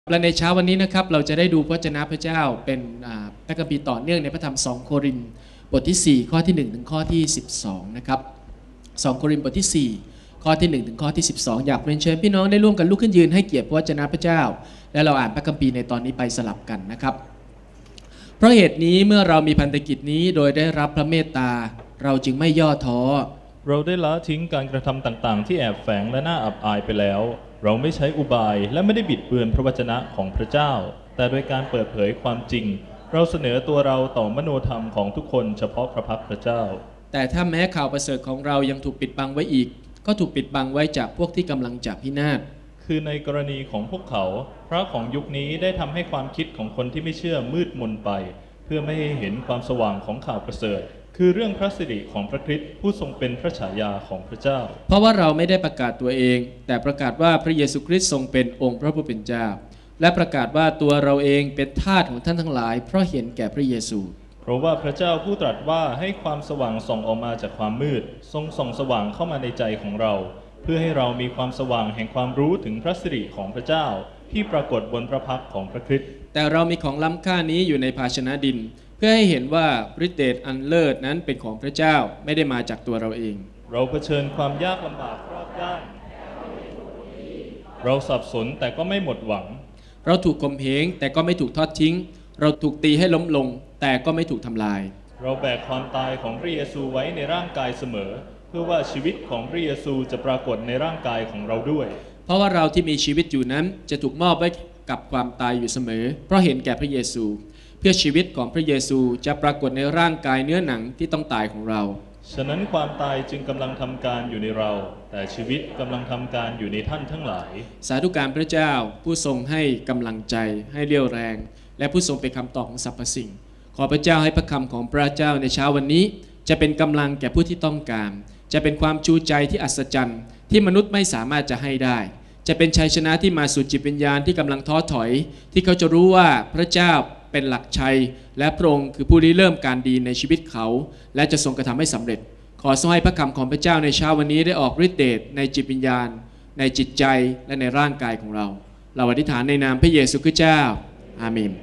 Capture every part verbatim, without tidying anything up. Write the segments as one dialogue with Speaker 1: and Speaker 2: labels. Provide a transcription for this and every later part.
Speaker 1: และในเช้าวันนี้นะครับเราจะได้ดูพระวจนะพระเจ้าเป็นพระคัมภีร์ต่อเนื่องในพระธรรมสองโครินธ์บทที่สี่ข้อที่หนึ่งถึงข้อที่สิบสองนะครับสองโครินธ์บทที่สี่ข้อที่หนึ่งถึงข้อที่สิบสองอยากเรียนเชิญพี่น้องได้ร่วมกันลุกขึ้นยืนให้เกียรติพระวจนะพระเจ้าและเราอ่านพระคัมภีร์ในตอนนี้ไปสลับกันนะครับเพราะเหตุนี้เมื่อเรามีพันธกิจนี้โดยได้รับพระเมตตาเราจึงไม่ย่อท้อ
Speaker 2: เราได้ละทิ้งการกระทำต่างๆที่แอบแฝงและน่าอับอายไปแล้วเราไม่ใช้อุบายและไม่ได้บิดเบือนพระวจนะของพระเจ้าแต่โดยการเปิดเผยความจริงเราเสนอตัวเราต่อมโนธรรมของทุกคนเฉพาะพระพักพระเจ้า
Speaker 1: แต่ถ้าแม้ข่าวประเสริฐของเรายังถูกปิดบังไว้อีกก็ถูกปิดบังไว้จากพวกที่กำลังจะพินาศ
Speaker 2: คือในกรณีของพวกเขาพระของยุคนี้ได้ทำให้ความคิดของคนที่ไม่เชื่อมืดมนไปเพื่อไม่ให้เห็นความสว่างของข่าวประเสริฐคือเรื่องพระสิริของพระคริสต์ผู้ทรงเป็นพระฉายาของพระเจ้า
Speaker 1: เพราะว่าเราไม่ได้ประกาศตัวเองแต่ประกาศว่าพระเยซูคริสต์ทรงเป็นองค์พระผู้เป็นเจ้าและประกาศว่าตัวเราเองเป็นทาสของท่านทั้งหลายเพราะเห็นแก่พระเยซู
Speaker 2: เพราะว่าพระเจ้าผู้ตรัสว่าให้ความสว่างส่องออกมาจากความมืดทรงส่องสว่างเข้ามาในใจของเราเพื่อให้เรามีความสว่างแห่งความรู้ถึงพระสิริของพระเจ้าที่ปรากฏบนพระพักตร์ของพระคริสต์
Speaker 1: แต่เรามีของล้ำค่านี้อยู่ในภาชนะดินเพื่อให้เห็นว่าฤทธิเดชอันเลิศนั้นเป็นของพระเจ้าไม่ได้มาจากตัวเราเอง
Speaker 2: เราเผชิญความยากลำบากรอบด้านเราสับสนแต่ก็ไม่หมดหวัง
Speaker 1: เราถูกข่มเหงแต่ก็ไม่ถูกทอดทิ้งเราถูกตีให้ล้มลงแต่ก็ไม่ถูกทำลาย
Speaker 2: เราแบกความตายของพระเยซูไว้ในร่างกายเสมอเพื่อว่าชีวิตของพระเยซูจะปรากฏในร่างกายของเราด้วย
Speaker 1: เพราะว่าเราที่มีชีวิตอยู่นั้นจะถูกมอบไว้กับความตายอยู่เสมอเพราะเห็นแก่พระเยซูเพื่อชีวิตของพระเยซูจะปรากฏในร่างกายเนื้อหนังที่ต้องตายของเรา
Speaker 2: ฉะนั้นความตายจึงกำลังทำการอยู่ในเราแต่ชีวิตกำลังทำการอยู่ในท่านทั้งหลาย
Speaker 1: สาธุการพระเจ้าผู้ทรงให้กำลังใจให้เรี่ยวแรงและผู้ทรงเป็นคำตอบของสรรพสิ่งขอพระเจ้าให้พระคำของพระเจ้าในเช้าวันนี้จะเป็นกำลังแก่ผู้ที่ต้องการจะเป็นความชูใจที่อัศจรรย์ที่มนุษย์ไม่สามารถจะให้ได้จะเป็นชัยชนะที่มาสู่จิตวิญญาณที่กำลังท้อถอยที่เขาจะรู้ว่าพระเจ้าเป็นหลักชัยและพระองค์คือผู้ริเริ่มการดีในชีวิตเขาและจะทรงกระทำให้สำเร็จขอทรงให้พระคำของพระเจ้าในเช้าวันนี้ได้ออกฤทธิ์เดชในจิตวิญญาณในจิตใจและในร่างกายของเราเราอธิษฐานในนามพระเยซูคริสต์เจ้าอาเมน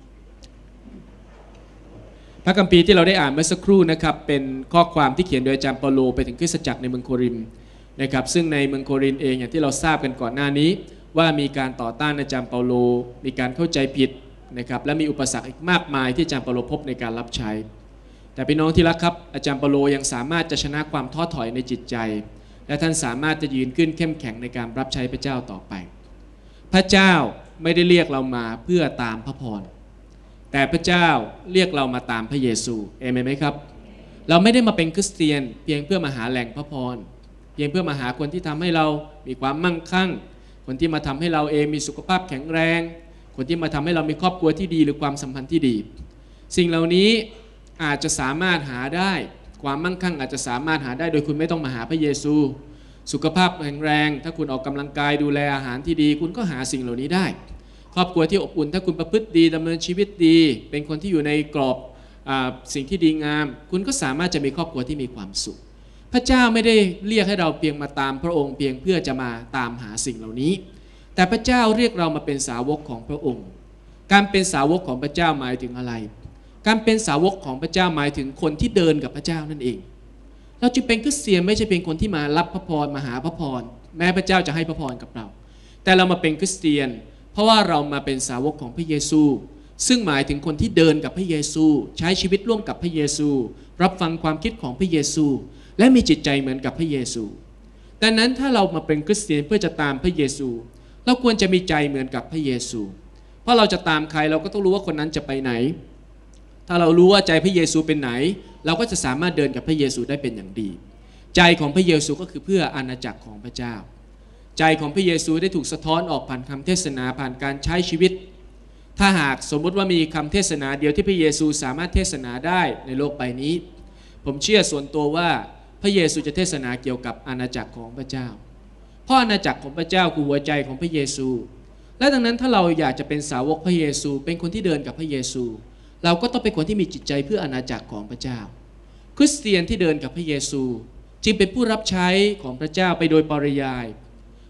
Speaker 1: พระคัมภีร์ที่เราได้อ่านเมื่อสักครู่นะครับเป็นข้อความที่เขียนโดยอาจารย์เปาโลไปถึงคริสตจักรในเมืองโครินธ์นะครับซึ่งในเมืองโครินธ์เองอย่างที่เราทราบกันก่อนหน้านี้ว่ามีการต่อต้านอาจารย์เปาโลมีการเข้าใจผิดนะครับและมีอุปสรรคอีกมากมายที่อาจารย์เปาโลพบในการรับใช้แต่พี่น้องที่รักครับอาจารย์เปาโลยังสามารถจะชนะความท้อถอยในจิตใจและท่านสามารถจะยืนขึ้นเข้มแข็งในการรับใช้พระเจ้าต่อไปพระเจ้าไม่ได้เรียกเรามาเพื่อตามพระพรแต่พระเจ้าเรียกเรามาตามพระเยซูเอเมนไหมครับเราไม่ได้มาเป็นคริสเตียนเพียงเพื่อมาหาแหล่งพระพรเพียงเพื่อมาหาคนที่ทำให้เรามีความมั่งคั่งคนที่มาทำให้เราเองมีสุขภาพแข็งแรงคนที่มาทำให้เรามีครอบครัวที่ดีหรือความสัมพันธ์ที่ดีสิ่งเหล่านี้อาจจะสามารถหาได้ความมั่งคั่งอาจจะสามารถหาได้โดยคุณไม่ต้องมาหาพระเยซูสุขภาพแข็งแรงถ้าคุณออกกำลังกายดูแลอาหารที่ดีคุณก็หาสิ่งเหล่านี้ได้ครอบครัวที่อบอุ่นถ้าคุณประพฤติดีดำเนินชีวิตดีเป็นคนที่อยู่ในกรอบสิ่งที่ดีงามคุณก็สามารถจะมีครอบครัวที่มีความสุขพระเจ้าไม่ได้เรียกให้เราเพียงมาตามพระองค์เพียงเพื่อจะมาตามหาสิ่งเหล่านี้แต่พระเจ้าเรียกเรามาเป็นสาวกของพระองค์การเป็นสาวกของพระเจ้าหมายถึงอะไรการเป็นสาวกของพระเจ้าหมายถึงคนที่เดินกับพระเจ้านั่นเองเราจึงเป็นคริสเตียนไม่ใช่เป็นคนที่มารับพระพรมาหาพระพรแม้พระเจ้าจะให้พระพรกับเราแต่เรามาเป็นคริสเตียนเพราะว่าเรามาเป็นสาวกของพระเยซูซึ่งหมายถึงคนที่เดินกับพระเยซูใช้ชีวิตร่วมกับพระเยซูรับฟังความคิดของพระเยซูและมีจิตใจเหมือนกับพระเยซูดังนั้นถ้าเรามาเป็นคริสเตียนเพื่อจะตามพระเยซูเราควรจะมีใจเหมือนกับพระเยซูเพราะเราจะตามใครเราก็ต้องรู้ว่าคนนั้นจะไปไหนถ้าเรารู้ว่าใจพระเยซูเป็นไหนเราก็จะสามารถเดินกับพระเยซูได้เป็นอย่างดีใจของพระเยซูก็คือเพื่ออาณาจักรของพระเจ้าใจของพระเยซูได้ถูกสะท้อนออกผ่านคำเทศนาผ่านการใช้ชีวิตถ้าหากสมมติว่ามีคำเทศนาเดียวที่พระเยซูสามารถเทศนาได้ในโลกใบนี้ผมเชื่อส่วนตัวว่าพระเยซูจะเทศนาเกี่ยวกับอาณาจักรของพระเจ้าเพราะอาณาจักรของพระเจ้าคือหัวใจของพระเยซูและดังนั้นถ้าเราอยากจะเป็นสาวกพระเยซูเป็นคนที่เดินกับพระเยซูเราก็ต้องเป็นคนที่มีจิตใจเพื่ออาณาจักรของพระเจ้าคริสเตียนที่เดินกับพระเยซูจึงเป็นผู้รับใช้ของพระเจ้าไปโดยปริยาย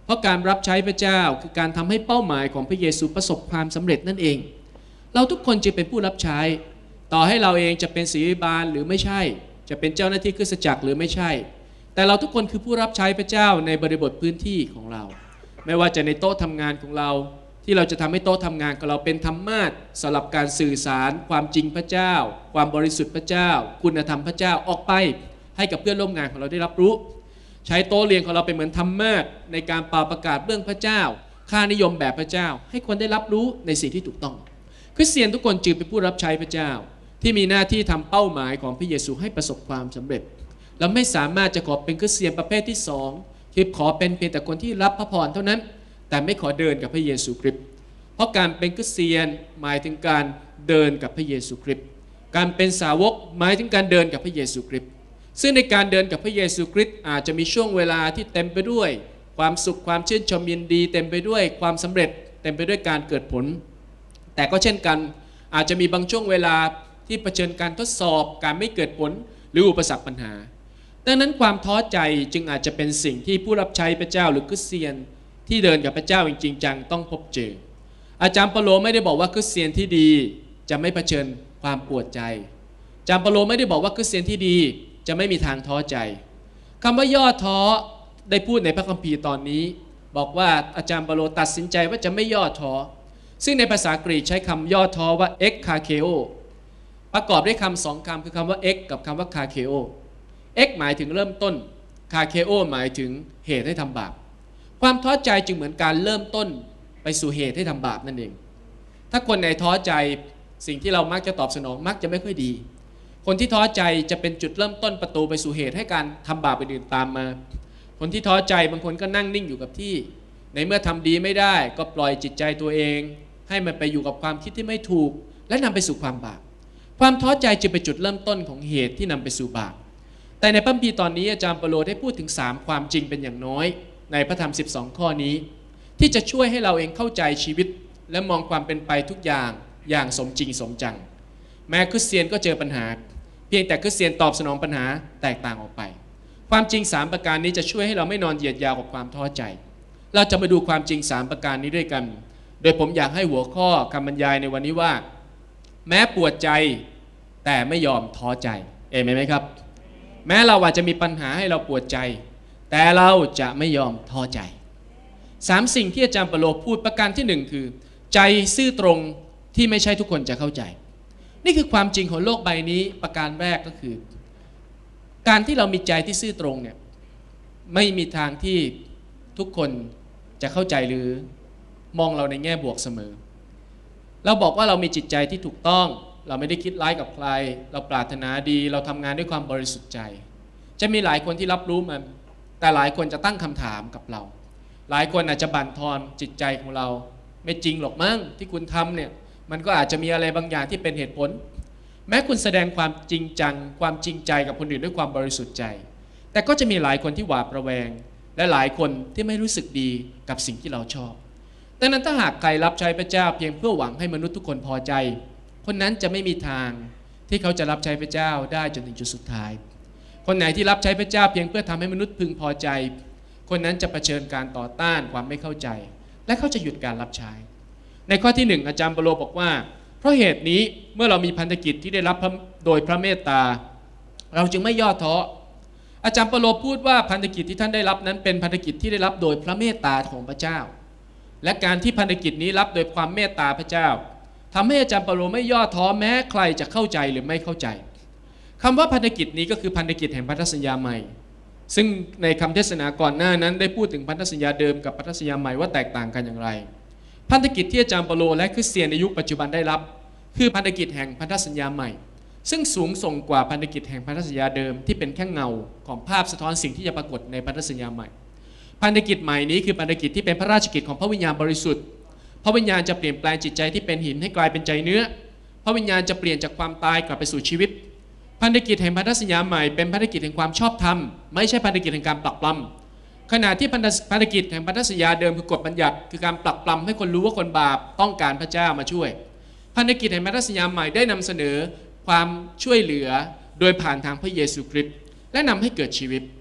Speaker 1: เพราะการรับใช้พระเจ้าคือการทำให้เป้าหมายของพระเยซูประสบความสำเร็จนั่นเองเราทุกคนจะเป็นผู้รับใช้ต่อให้เราเองจะเป็นศิริบาลหรือไม่ใช่จะเป็นเจ้าหน้าที่คริสตจักรหรือไม่ใช่แต่เราทุกคนคือผู้รับใช้พระเจ้าในบริบทพื้นที่ของเราไม่ว่าจะในโต๊ะทำงานของเราที่เราจะทำให้โต๊ะทำงานของเราเป็นธรรมาสสำหรับการสื่อสารความจริงพระเจ้าความบริสุทธิ์พระเจ้าคุณธรรมพระเจ้าออกไปให้กับเพื่อนร่วมงานของเราได้รับรู้ใช้โต๊ะเรียนของเราเป็นเหมือนธรรมาสในการเป่าประกาศเรื่องพระเจ้าค่านิยมแบบพระเจ้าให้คนได้รับรู้ในสิ่งที่ถูกต้องคริสเตียนทุกคนจึงเป็นผู้รับใช้พระเจ้าที่มีหน้าที่ทำเป้าหมายของพระเยซูให้ประสบความสำเร็จเราไม่สามารถจะขอเป็นคริสเตียนประเภทที่สองคือขอเป็นเพียงแต่คนที่รับพระพรเท่านั้นแต่ไม่ขอเดินกับพระเยซูคริสต์เพราะการเป็นคริสเตียนหมายถึงการเดินกับพระเยซูคริสต์การเป็นสาวกหมายถึงการเดินกับพระเยซูคริสต์ซึ่งในการเดินกับพระเยซูคริสต์อาจจะมีช่วงเวลาที่เต็มไปด้วยความสุขความชื่นชมยินดีเต็มไปด้วยความสำเร็จเต็มไปด้วยการเกิดผลแต่ก็เช่นกันอาจจะมีบางช่วงเวลาที่เผชิญการทดสอบการไม่เกิดผลหรืออุปสรรคปัญหาดังนั้นความท้อใจจึงอาจจะเป็นสิ่งที่ผู้รับใช้พระเจ้าหรือคริสเตียนที่เดินกับพระเจ้าจริงๆจังต้องพบเจออาจารย์เปโลไม่ได้บอกว่าคริสเตียนที่ดีจะไม่เผชิญความปวดใจอาจารย์เปโลไม่ได้บอกว่าคริสเตียนที่ดีจะไม่มีทางท้อใจคำว่าย่อท้อได้พูดในพระคัมภีร์ตอนนี้บอกว่าอาจารย์เปโลตัดสินใจว่าจะไม่ย่อท้อซึ่งในภาษากรีกใช้คำย่อท้อว่า เอ็กคาเคโอ ประกอบด้วยคำสองคำคือคำว่า x กับคำว่า คาเคโอ x หมายถึงเริ่มต้น คาเคโอ หมายถึงเหตุให้ทำบาปความท้อใจจึงเหมือนการเริ่มต้นไปสู่เหตุให้ทำบาปนั่นเองถ้าคนไหนท้อใจสิ่งที่เรามักจะตอบสนองมักจะไม่ค่อยดีคนที่ท้อใจจะเป็นจุดเริ่มต้นประตูไปสู่เหตุให้การทำบาปอื่นๆตามมาคนที่ท้อใจบางคนก็นั่งนิ่งอยู่กับที่ในเมื่อทำดีไม่ได้ก็ปล่อยจิตใจตัวเองให้มันไปอยู่กับความคิดที่ไม่ถูกและนำไปสู่ความบาปความท้อใจจะเป็นจุดเริ่มต้นของเหตุที่นำไปสู่บาปแต่ในพระคัมภีร์ตอนนี้อาจารย์เปโลได้พูดถึงสามความจริงเป็นอย่างน้อยในพระธรรมสิบสองข้อนี้ที่จะช่วยให้เราเองเข้าใจชีวิตและมองความเป็นไปทุกอย่างอย่างสมจริงสมจังแม้คริสเตียนก็เจอปัญหาเพียงแต่คริสเตียนตอบสนองปัญหาแตกต่างออกไปความจริงสามประการนี้จะช่วยให้เราไม่นอนเหยียดยาวกับความท้อใจเราจะมาดูความจริงสามประการนี้ด้วยกันโดยผมอยากให้หัวข้อคำบรรยายในวันนี้ว่าแม้ปวดใจแต่ไม่ยอมท้อใจเอเมนไหมครับแม้เราอาจจะมีปัญหาให้เราปวดใจแต่เราจะไม่ยอมท้อใจสามสิ่งที่อาจารย์เปโลพูดประการที่หนึ่งคือใจซื่อตรงที่ไม่ใช่ทุกคนจะเข้าใจนี่คือความจริงของโลกใบนี้ประการแรกก็คือการที่เรามีใจที่ซื่อตรงเนี่ยไม่มีทางที่ทุกคนจะเข้าใจหรือมองเราในแง่บวกเสมอเราบอกว่าเรามีจิตใจที่ถูกต้องเราไม่ได้คิดร้ายกับใครเราปรารถนาดีเราทำงานด้วยความบริสุทธิ์ใจจะมีหลายคนที่รับรู้มันแต่หลายคนจะตั้งคำถามกับเราหลายคนอาจจะบั่นทอนจิตใจของเราไม่จริงหรอกมั้งที่คุณทำเนี่ยมันก็อาจจะมีอะไรบางอย่างที่เป็นเหตุผลแม้คุณแสดงความจริงจังความจริงใจกับคนอื่นด้วยความบริสุทธิ์ใจแต่ก็จะมีหลายคนที่หวาดระแวงและหลายคนที่ไม่รู้สึกดีกับสิ่งที่เราชอบดังนั้นถ้าหากใครรับใช้พระเจ้าเพียงเพื่อหวังให้มนุษย์ทุกคนพอใจคนนั้นจะไม่มีทางที่เขาจะรับใช้พระเจ้าได้จนถึงจุดสุดท้ายคนไหนที่รับใช้พระเจ้าเพียงเพื่อทำให้มนุษย์พึงพอใจคนนั้นจะเผชิญการต่อต้านความไม่เข้าใจและเขาจะหยุดการรับใช้ในข้อที่หนึ่งอาจารย์เปโลบอกว่าเพราะเหตุนี้เมื่อเรามีพันธกิจที่ได้รับโดยพระเมตตาเราจึงไม่ย่อท้ออาจารย์เปโลพูดว่าพันธกิจที่ท่านได้รับนั้นเป็นพันธกิจที่ได้รับโดยพระเมตตาของพระเจ้าและการที่พันธกิจนี้รับโดยความเมตตาพระเจ้าทำให้อาจารย์เปโลไม่ย่อท้อแม้ใครจะเข้าใจหรือไม่เข้าใจคำว่าพันธกิจนี้ก็คือพันธกิจแห่งพันธสัญญาใหม่ซึ่งในคำเทศนาก่อนหน้านั้นได้พูดถึงพันธสัญญาเดิมกับพันธสัญญาใหม่ว่าแตกต่างกันอย่างไรพันธกิจที่อาจารย์เปโลและคริสเตียนในยุคปัจจุบันได้รับคือพันธกิจแห่งพันธสัญญาใหม่ซึ่งสูงส่งกว่าพันธกิจแห่งพันธสัญญาเดิมที่เป็นแค่เงาของภาพสะท้อนสิ่งที่จะปรากฏในพันธสัญญาใหม่พันธกิจใหม่นี้คือพันธกิจที่เป็นพระราชกิจของพระวิญญาณบริสุทธิ์พระวิญญาณจะเปลี่ยนแปลงจิตใจที่เป็นหินให้กลายเป็นใจเนื้อพระวิญญาณจะเปลี่ยนจากความตายกลับไปสู่ชีวิตพันธกิจแห่งพันธสัญญาใหม่เป็นพันธกิจแห่งความชอบธรรมไม่ใช่พันธกิจแห่งการปลักปล้ำขณะที่พันธกิจแห่งพันธสัญญาเดิมคือกฎบัญญัติคือการปลักปล้ำให้คนรู้ว่าคนบาปต้องการพระเจ้ามาช่วยพันธกิจแห่งพันธสัญญาใหม่ได้นำเสนอความช่วยเหลือโดยผ่านทางพระเยซูคริสต์และนำให้เกิดชีวิต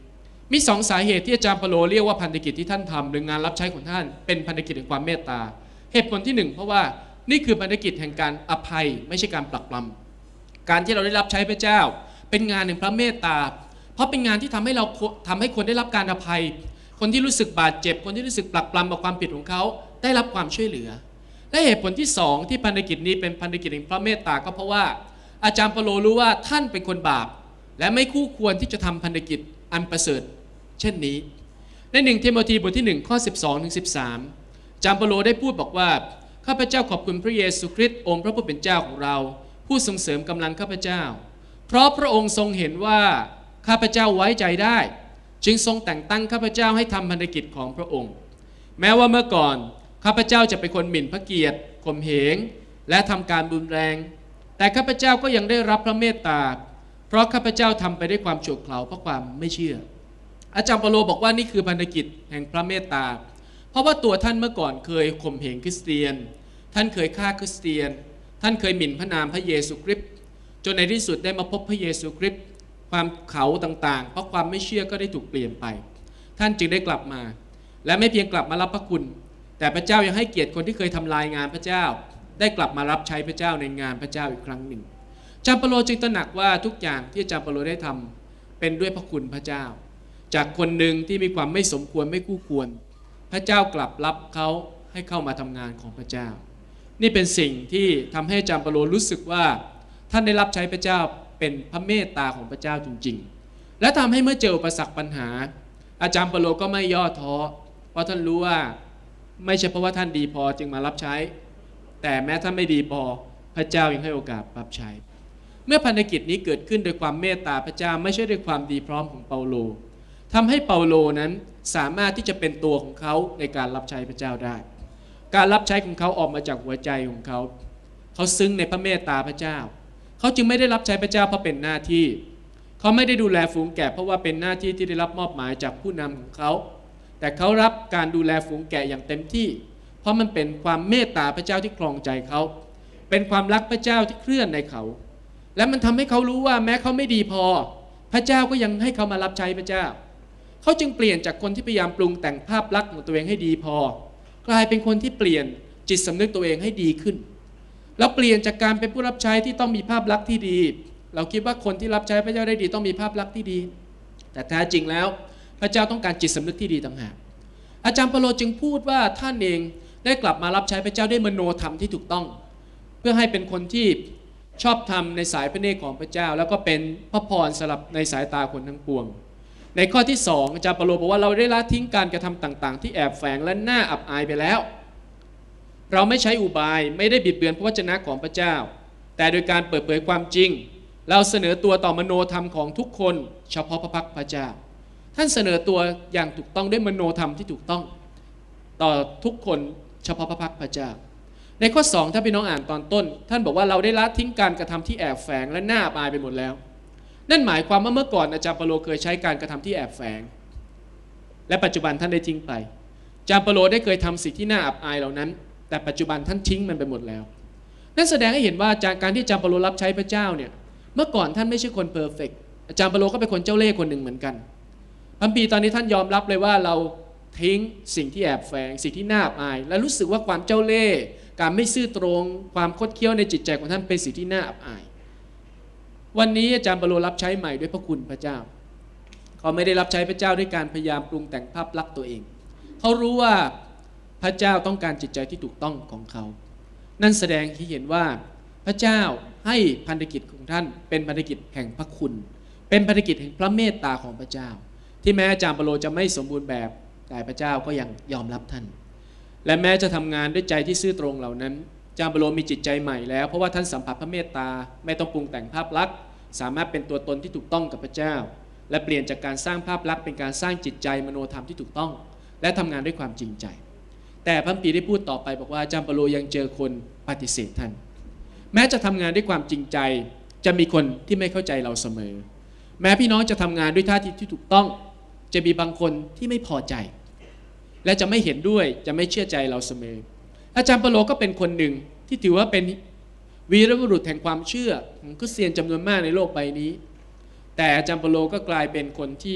Speaker 1: มีสองสาเหตุที่อาจารย์เปโลเรียกว่าพันธกิจที่ท่านทำหรืองานรับใช้ของท่านเป็นพันธกิจแห่งความเมตตาเหตุผลที่หนึ่งเพราะว่านี่คือพันธกิจแห่งการอภัยไม่ใช่การปรักปรำการที่เราได้รับใช้พระเจ้าเป็นงานแห่งพระเมตตาเพราะเป็นงานที่ทำให้เราทำให้คนได้รับการอภัยคนที่รู้สึกบาดเจ็บคนที่รู้สึกปรักปรำกับความผิดของเขาได้รับความช่วยเหลือและเหตุผลที่สองที่พันธกิจนี้เป็นพันธกิจแห่งพระเมตตาก็เพราะว่าอาจารย์เปโลรู้ว่าท่านเป็นคนบาปและไม่คู่ควรที่จะทำพันธกิจอันประเสริฐเช่นนี้ในหนึ่งทิโมธีบทที่หนึ่งข้อสิบสองถึงสิบสามอาจารย์เปโลได้พูดบอกว่าข้าพเจ้าขอบคุณพระเยซูคริสต์องค์พระผู้เป็นเจ้าของเราผู้ทรงเสริมกำลังข้าพเจ้าเพราะพระองค์ทรงเห็นว่าข้าพเจ้าไว้ใจได้จึงทรงแต่งตั้งข้าพเจ้าให้ทำพันธกิจของพระองค์แม้ว่าเมื่อก่อนข้าพเจ้าจะเป็นคนหมิ่นพระเกียรติข่มเหงและทำการรุนแรงแต่ข้าพเจ้าก็ยังได้รับพระเมตตาเพราะข้าพเจ้าทำไปด้วยความโฉกเขลาเพราะความไม่เชื่ออาจารย์เปโลบอกว่านี่คือพันธกิจแห่งพระเมตตาเพราะว่าตัวท่านเมื่อก่อนเคยข่มเหงคริสเตียนท่านเคยฆ่าคริสเตียนท่านเคยหมิ่นพระนามพระเยซูคริสต์จนในที่สุดได้มาพบพระเยซูคริสต์ความเขาต่างๆเพราะความไม่เชื่อก็ได้ถูกเปลี่ยนไปท่านจึงได้กลับมาและไม่เพียงกลับมารับพระคุณแต่พระเจ้ายังให้เกียรติคนที่เคยทำลายงานพระเจ้าได้กลับมารับใช้พระเจ้าในงานพระเจ้าอีกครั้งหนึ่งอาจารย์เปโลจึงตระหนักว่าทุกอย่างที่อาจารย์เปโลได้ทำเป็นด้วยพระคุณพระเจ้าจากคนหนึ่งที่มีความไม่สมควรไม่คู่ควรพระเจ้ากลับรับเขาให้เข้ามาทำงานของพระเจ้านี่เป็นสิ่งที่ทำให้อาจารย์เปโลรู้สึกว่าท่านได้รับใช้พระเจ้าเป็นพระเมตตาของพระเจ้าจริงๆและทำให้เมื่อเจออุปสรรคปัญหาอาจารย์เปโลก็ไม่ย่อท้อเพราะท่านรู้ว่าไม่ใช่เพราะว่าท่านดีพอจึงมารับใช้แต่แม้ท่านไม่ดีพอพระเจ้ายังให้โอกาสรับใช้เมื่อพันธกิจนี้เกิดขึ้นโดยความเมตตาพระเจ้าไม่ใช่ด้วยความดีพร้อมของเปาโลทำให้เปาโลนั้นสามารถที่จะเป็นตัวของเขาในการรับใช้พระเจ้าได้การรับใช้ของเขาออกมาจากหัวใจของเขาเขาซึ้งในพระเมตตาพระเจ้าเขาจึงไม่ได้รับใช้พระเจ้าเพราะเป็นหน้าที่เขาไม่ได้ดูแลฝูงแกะเพราะว่าเป็นหน้าที่ที่ได้รับมอบหมายจากผู้นำของเขาแต่เขารับการดูแลฝูงแกะอย่างเต็มที่เพราะมันเป็นความเมตตาพระเจ้าที่ครองใจเขาเป็นความรักพระเจ้าที่เคลื่อนในเขาและมันทำให้เขารู้ว่าแม้เขาไม่ดีพอพระเจ้าก็ยังให้เขามารับใช้พระเจ้าเขาจึงเปลี่ยนจากคนที่พยายามปรุงแต่งภาพลักษณ์ของตัวเองให้ดีพอกลายเป็นคนที่เปลี่ยนจิตสำนึกตัวเองให้ดีขึ้นแล้วเปลี่ยนจากการเป็นผู้รับใช้ที่ต้องมีภาพลักษณ์ที่ดีเราคิดว่าคนที่รับใช้พระเจ้าได้ดีต้องมีภาพลักษณ์ที่ดีแต่แท้จริงแล้วพระเจ้าต้องการจิตสำนึกที่ดีต่างหากอาจารย์เปโลจึงพูดว่าท่านเองได้กลับมารับใช้พระเจ้าด้วยมโนธรรมที่ถูกต้องเพื่อให้เป็นคนที่ชอบธรรมในสายพระเนตรของพระเจ้าแล้วก็เป็นพระพรสำหรับในสายตาคนทั้งปวงในข้อที่สองอาจารย์เปโลบอกว่าเราได้ละทิ้งการกระทำต่างๆที่แอบแฝงและน่าอับอายไปแล้วเราไม่ใช้อุบายไม่ได้บิดเบือนพระวจนะของพระเจ้าแต่โดยการเปิดเผยความจริงเราเสนอตัวต่อมโนธรรมของทุกคนเฉพาะพระพักพระเจ้าท่านเสนอตัวอย่างถูกต้องด้วยมโนธรรมที่ถูกต้องต่อทุกคนเฉพาะพระพักพระเจ้าในข้อสองถ้าพี่น้องอ่านตอนต้นท่านบอกว่าเราได้ละทิ้งการกระทำที่แอบแฝงและน่าอับอายไปหมดแล้วนั่นหมายความว่าเมื่อก่อนอาจารย์เปโลเคยใช้การกระทำที่แอบแฝงและปัจจุบันท่านได้ทิ้งไปอาจารย์เปโลได้เคยทำสิ่งที่น่าอับอายเหล่านั้นแต่ปัจจุบันท่านทิ้งมันไปหมดแล้วนั่นแสดงให้เห็นว่าจากการที่อาจารย์เปโลรับใช้พระเจ้าเนี่ยเมื่อก่อนท่านไม่ใช่คนเพอร์เฟกต์อาจารย์เปโลก็เป็นคนเจ้าเล่ห์คนหนึ่งเหมือนกันพระคัมภีร์ตอนนี้ท่านยอมรับเลยว่าเราทิ้งสิ่งที่แอบแฝงสิ่งที่น่าอับอายและรู้สึกว่าความเจ้าเล่ห์การไม่ซื่อตรงความคดเคี้ยวในจิตใจของท่านเป็นสิ่งที่น่าอับอายวันนี้อาจารย์เปโลรับใช้ใหม่ด้วยพระคุณพระเจ้าเขาไม่ได้รับใช้พระเจ้าด้วยการพยายามปรุงแต่งภาพลักษณ์ตัวเองเขารู้ว่าพระเจ้าต้องการจิตใจที่ถูกต้องของเขานั่นแสดงให้เห็นว่าพระเจ้าให้พันธกิจของท่านเป็นพันธกิจแห่งพระคุณเป็นพันธกิจแห่งพระเมตตาของพระเจ้าที่แม้อาจารย์เปโลจะไม่สมบูรณ์แบบแต่พระเจ้าก็ยังยอมรับท่านและแม้จะทำงานด้วยใจที่ซื่อตรงเหล่านั้นอาจารย์เปโลมีจิตใจใหม่แล้วเพราะว่าท่านสัมผัสพระเมตตาไม่ต้องปรุงแต่งภาพลักษณ์สามารถเป็นตัวตนที่ถูกต้องกับพระเจ้าและเปลี่ยนจากการสร้างภาพลักษณ์เป็นการสร้างจิตใจมโนธรรมที่ถูกต้องและทำงานด้วยความจริงใจแต่พระคัมภีร์ได้พูดต่อไปบอกว่าอาจารย์เปโลยังเจอคนปฏิเสธท่านแม้จะทำงานด้วยความจริงใจจะมีคนที่ไม่เข้าใจเราเสมอแม้พี่น้องจะทำงานด้วยท่าทีที่ถูกต้องจะมีบางคนที่ไม่พอใจและจะไม่เห็นด้วยจะไม่เชื่อใจเราเสมออาจารย์เปโลก็เป็นคนหนึ่งที่ถือว่าเป็นวีรบุรุษแห่งความเชื่อของคริสเตียนจำนวนมากในโลกใบนี้แต่อาจารย์เปโลก็กลายเป็นคนที่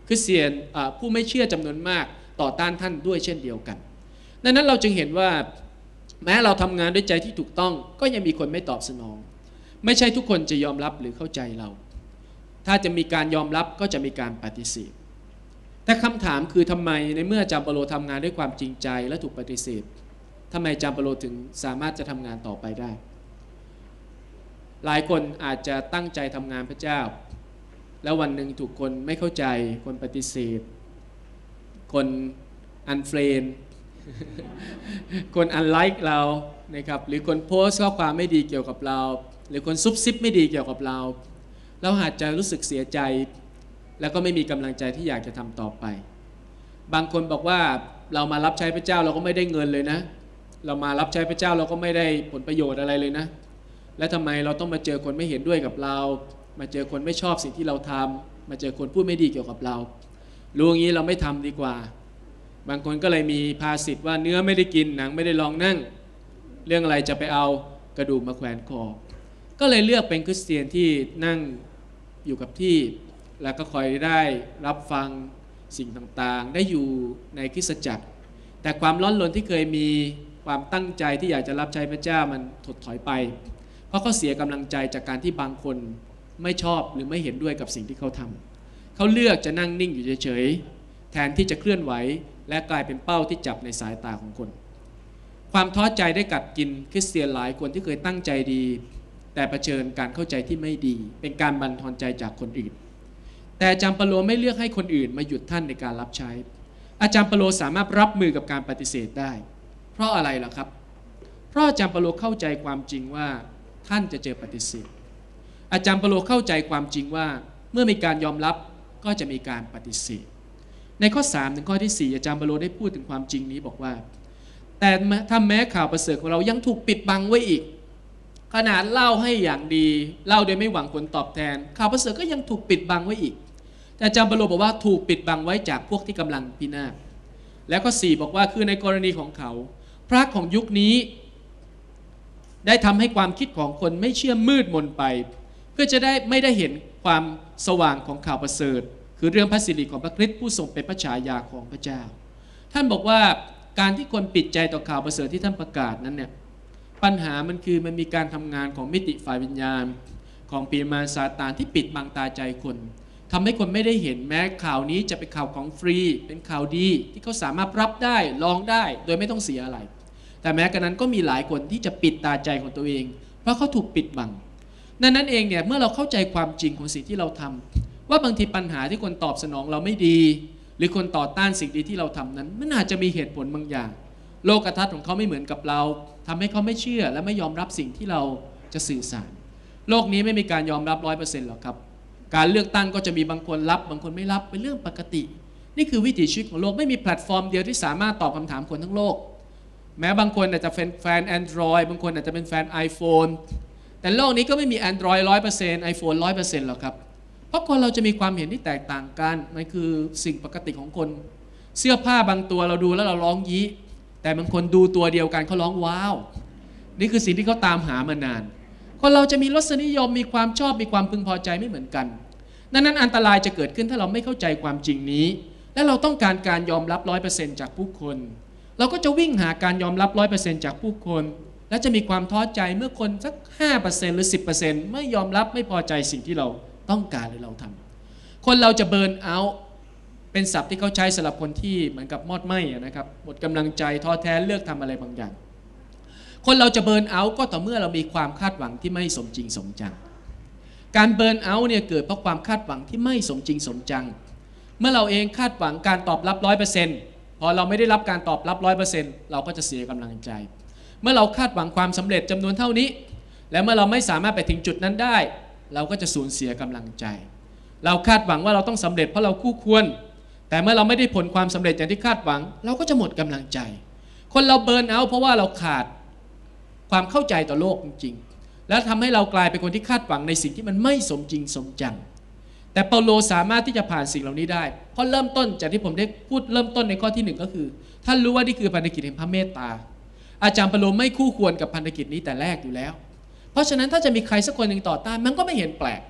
Speaker 1: คริสเตียนผู้ไม่เชื่อจำนวนมากต่อต้านท่านด้วยเช่นเดียวกันดังนั้นเราจึงเห็นว่าแม้เราทำงานด้วยใจที่ถูกต้องก็ยังมีคนไม่ตอบสนองไม่ใช่ทุกคนจะยอมรับหรือเข้าใจเราถ้าจะมีการยอมรับก็จะมีการปฏิเสธแต่คำถามคือทำไมในเมื่ออาจารย์เปาโลทำงานด้วยความจริงใจและถูกปฏิเสธทำไมอาจารย์เปาโลถึงสามารถจะทำงานต่อไปได้หลายคนอาจจะตั้งใจทำงานพระเจ้าแล้ววันหนึ่งถูกคนไม่เข้าใจคนปฏิเสธคนอันเฟรนคนอันไลค์เรานะครับหรือคนโพสต์ข้อความไม่ดีเกี่ยวกับเราหรือคนซุบซิบไม่ดีเกี่ยวกับเราเราอาจจะรู้สึกเสียใจแล้วก็ไม่มีกำลังใจที่อยากจะทำต่อไปบางคนบอกว่าเรามารับใช้พระเจ้าเราก็ไม่ได้เงินเลยนะเรามารับใช้พระเจ้าเราก็ไม่ได้ผลประโยชน์อะไรเลยนะและทำไมเราต้องมาเจอคนไม่เห็นด้วยกับเรามาเจอคนไม่ชอบสิ่งที่เราทำมาเจอคนพูดไม่ดีเกี่ยวกับเรารู้อย่างนี้เราไม่ทำดีกว่าบางคนก็เลยมีภาษิตว่าเนื้อไม่ได้กินหนังไม่ได้ลองนั่งเรื่องอะไรจะไปเอากระดูกมาแขวนคอก็เลยเลือกเป็นคริสเตียนที่นั่งอยู่กับที่แล้วก็คอยได้รับฟังสิ่งต่างๆได้อยู่ในคริสตจักรแต่ความร้อนรนที่เคยมีความตั้งใจที่อยากจะรับใช้พระเจ้ามันถดถอยไปเพราะเขาเสียกำลังใจจากการที่บางคนไม่ชอบหรือไม่เห็นด้วยกับสิ่งที่เขาทำเขาเลือกจะนั่งนิ่งอยู่เฉยๆแทนที่จะเคลื่อนไหวและกลายเป็นเป้าที่จับในสายตาของคนความท้อใจได้กัดกินคริสเตียนหลายคนที่เคยตั้งใจดีแต่เผชิญการเข้าใจที่ไม่ดีเป็นการบั่นทอนใจจากคนอื่นแต่อาจารย์เปาโลไม่เลือกให้คนอื่นมาหยุดท่านในการรับใช้อาจารย์เปาโลสามารถรับมือกับการปฏิเสธได้เพราะอะไรล่ะครับเพราะอาจารย์เปาโลเข้าใจความจริงว่าท่านจะเจอปฏิเสธอาจารย์เปาโลเข้าใจความจริงว่าเมื่อมีการยอมรับก็จะมีการปฏิเสธในข้อสามถึงข้อที่สี่อาจารย์เปาโลได้พูดถึงความจริงนี้บอกว่าแต่ถ้าแม้ข่าวประเสริฐของเรายังถูกปิดบังไว้อีกขนาดเล่าให้อย่างดีเล่าโดยไม่หวังผลตอบแทนข่าวประเสริฐก็ยังถูกปิดบังไว้อีกแต่อาจารย์เปาโลบอกว่าถูกปิดบังไว้จากพวกที่กำลังพินาศแล้วก็สี่บอกว่าคือในกรณีของเขาพระของยุคนี้ได้ทำให้ความคิดของคนไม่เชื่อมืดมนไปเพื่อจะได้ไม่ได้เห็นความสว่างของข่าวประเสริฐคือเรื่องพระสิริของพระคริสต์ผู้ทรงเป็นพระฉายาของพระเจ้าท่านบอกว่าการที่คนปิดใจต่อข่าวประเสริฐที่ท่านประกาศนั้นเนี่ยปัญหามันคือมันมีการทำงานของมิติฝ่ายวิญญาณของปีมารซาตานที่ปิดบังตาใจคนทำให้คนไม่ได้เห็นแม้ข่าวนี้จะเป็นข่าวของฟรีเป็นข่าวดีที่เขาสามารถรับได้ลองได้โดยไม่ต้องเสียอะไรแต่แม้กระนั้นก็มีหลายคนที่จะปิดตาใจของตัวเองเพราะเขาถูกปิดบังดังนั้นเองเนี่ยเมื่อเราเข้าใจความจริงของสิ่งที่เราทำว่าบางทีปัญหาที่คนตอบสนองเราไม่ดีหรือคนต่อต้านสิ่งดีที่เราทำนั้นมันอาจจะมีเหตุผลบางอย่างโลกทัศน์ของเขาไม่เหมือนกับเราทำให้เขาไม่เชื่อและไม่ยอมรับสิ่งที่เราจะสื่อสารโลกนี้ไม่มีการยอมรับ ร้อยเปอร์เซ็นต์ หรอกครับการเลือกตั้งก็จะมีบางคนรับบางคนไม่รับเป็นเรื่องปกตินี่คือวิถีชีวิตของโลกไม่มีแพลตฟอร์มเดียวที่สามารถตอบคำถามคนทั้งโลกแม้บางคนอาจจะเป็นแฟน Android บางคนอาจจะเป็นแฟน iPhone แต่โลกนี้ก็ไม่มี Android ร้อยเปอร์เซ็นต์ iPhone ร้อยเปอร์เซ็นต์ หรอกครับเพราะคนเราจะมีความเห็นที่แตกต่างกันมันคือสิ่งปกติของคนเสื้อผ้าบางตัวเราดูแล้วเราร้องยี้แต่บางคนดูตัวเดียวกันเขาร้องว้าวนี่คือสิ่งที่เขาตามหามานานคนเราจะมีรสนิยมมีความชอบมีความพึงพอใจไม่เหมือนกันดังนั้นอันตรายจะเกิดขึ้นถ้าเราไม่เข้าใจความจริงนี้และเราต้องการการยอมรับ ร้อยเปอร์เซ็นต์ จากผู้คนเราก็จะวิ่งหาการยอมรับ ร้อยเปอร์เซ็นต์ จากผู้คนและจะมีความท้อใจเมื่อคนสัก ห้าเปอร์เซ็นต์ หรือ สิบเปอร์เซ็นต์ ไม่ยอมรับไม่พอใจสิ่งที่เราต้องการหรือเราทำคนเราจะเบิร์นเอาท์เป็นศัพท์ที่เขาใช้สำหรับคนที่เหมือนกับมอดไหม้นะครับหมดกำลังใจท้อแท้เลือกทำอะไรบางอย่างคนเราจะเบิร์นเอาท์ก็ต่อเมื่อเรามีความคาดหวังที่ไม่สมจริงสมจังการเบิร์นเอาท์เนี่ยเกิดเพราะความคาดหวังที่ไม่สมจริงสมจังเมื่อเราเองคาดหวังการตอบรับ ร้อยเปอร์เซ็นต์ พอเราไม่ได้รับการตอบรับ ร้อยเปอร์เซ็นต์ เราก็จะเสียกำลังใจเมื่อเราคาดหวังความสำเร็จจำนวนเท่านี้และเมื่อเราไม่สามารถไปถึงจุดนั้นได้เราก็จะสูญเสียกำลังใจเราคาดหวังว่าเราต้องสำเร็จเพราะเราคู่ควรแต่เมื่อเราไม่ได้ผลความสำเร็จอย่างที่คาดหวังเราก็จะหมดกำลังใจคนเราเบิร์นเอาท์เพราะว่าเราขาดความเข้าใจต่อโลกจริงๆแล้วทำให้เรากลายเป็นคนที่คาดหวังในสิ่งที่มันไม่สมจริงสมจังแต่เปาโลสามารถที่จะผ่านสิ่งเหล่านี้ได้เพราะเริ่มต้นจากที่ผมได้พูดเริ่มต้นในข้อที่หนึ่งก็คือท่านรู้ว่านี่คือพันธกิจแห่งพระเมตตาอาจารย์เปาโลไม่คู่ควรกับพันธกิจนี้แต่แรกอยู่แล้วเพราะฉะนั้นถ้าจะมีใครสักคนหนึ่งต่อต้านมันก็ไม่เห็นแปลก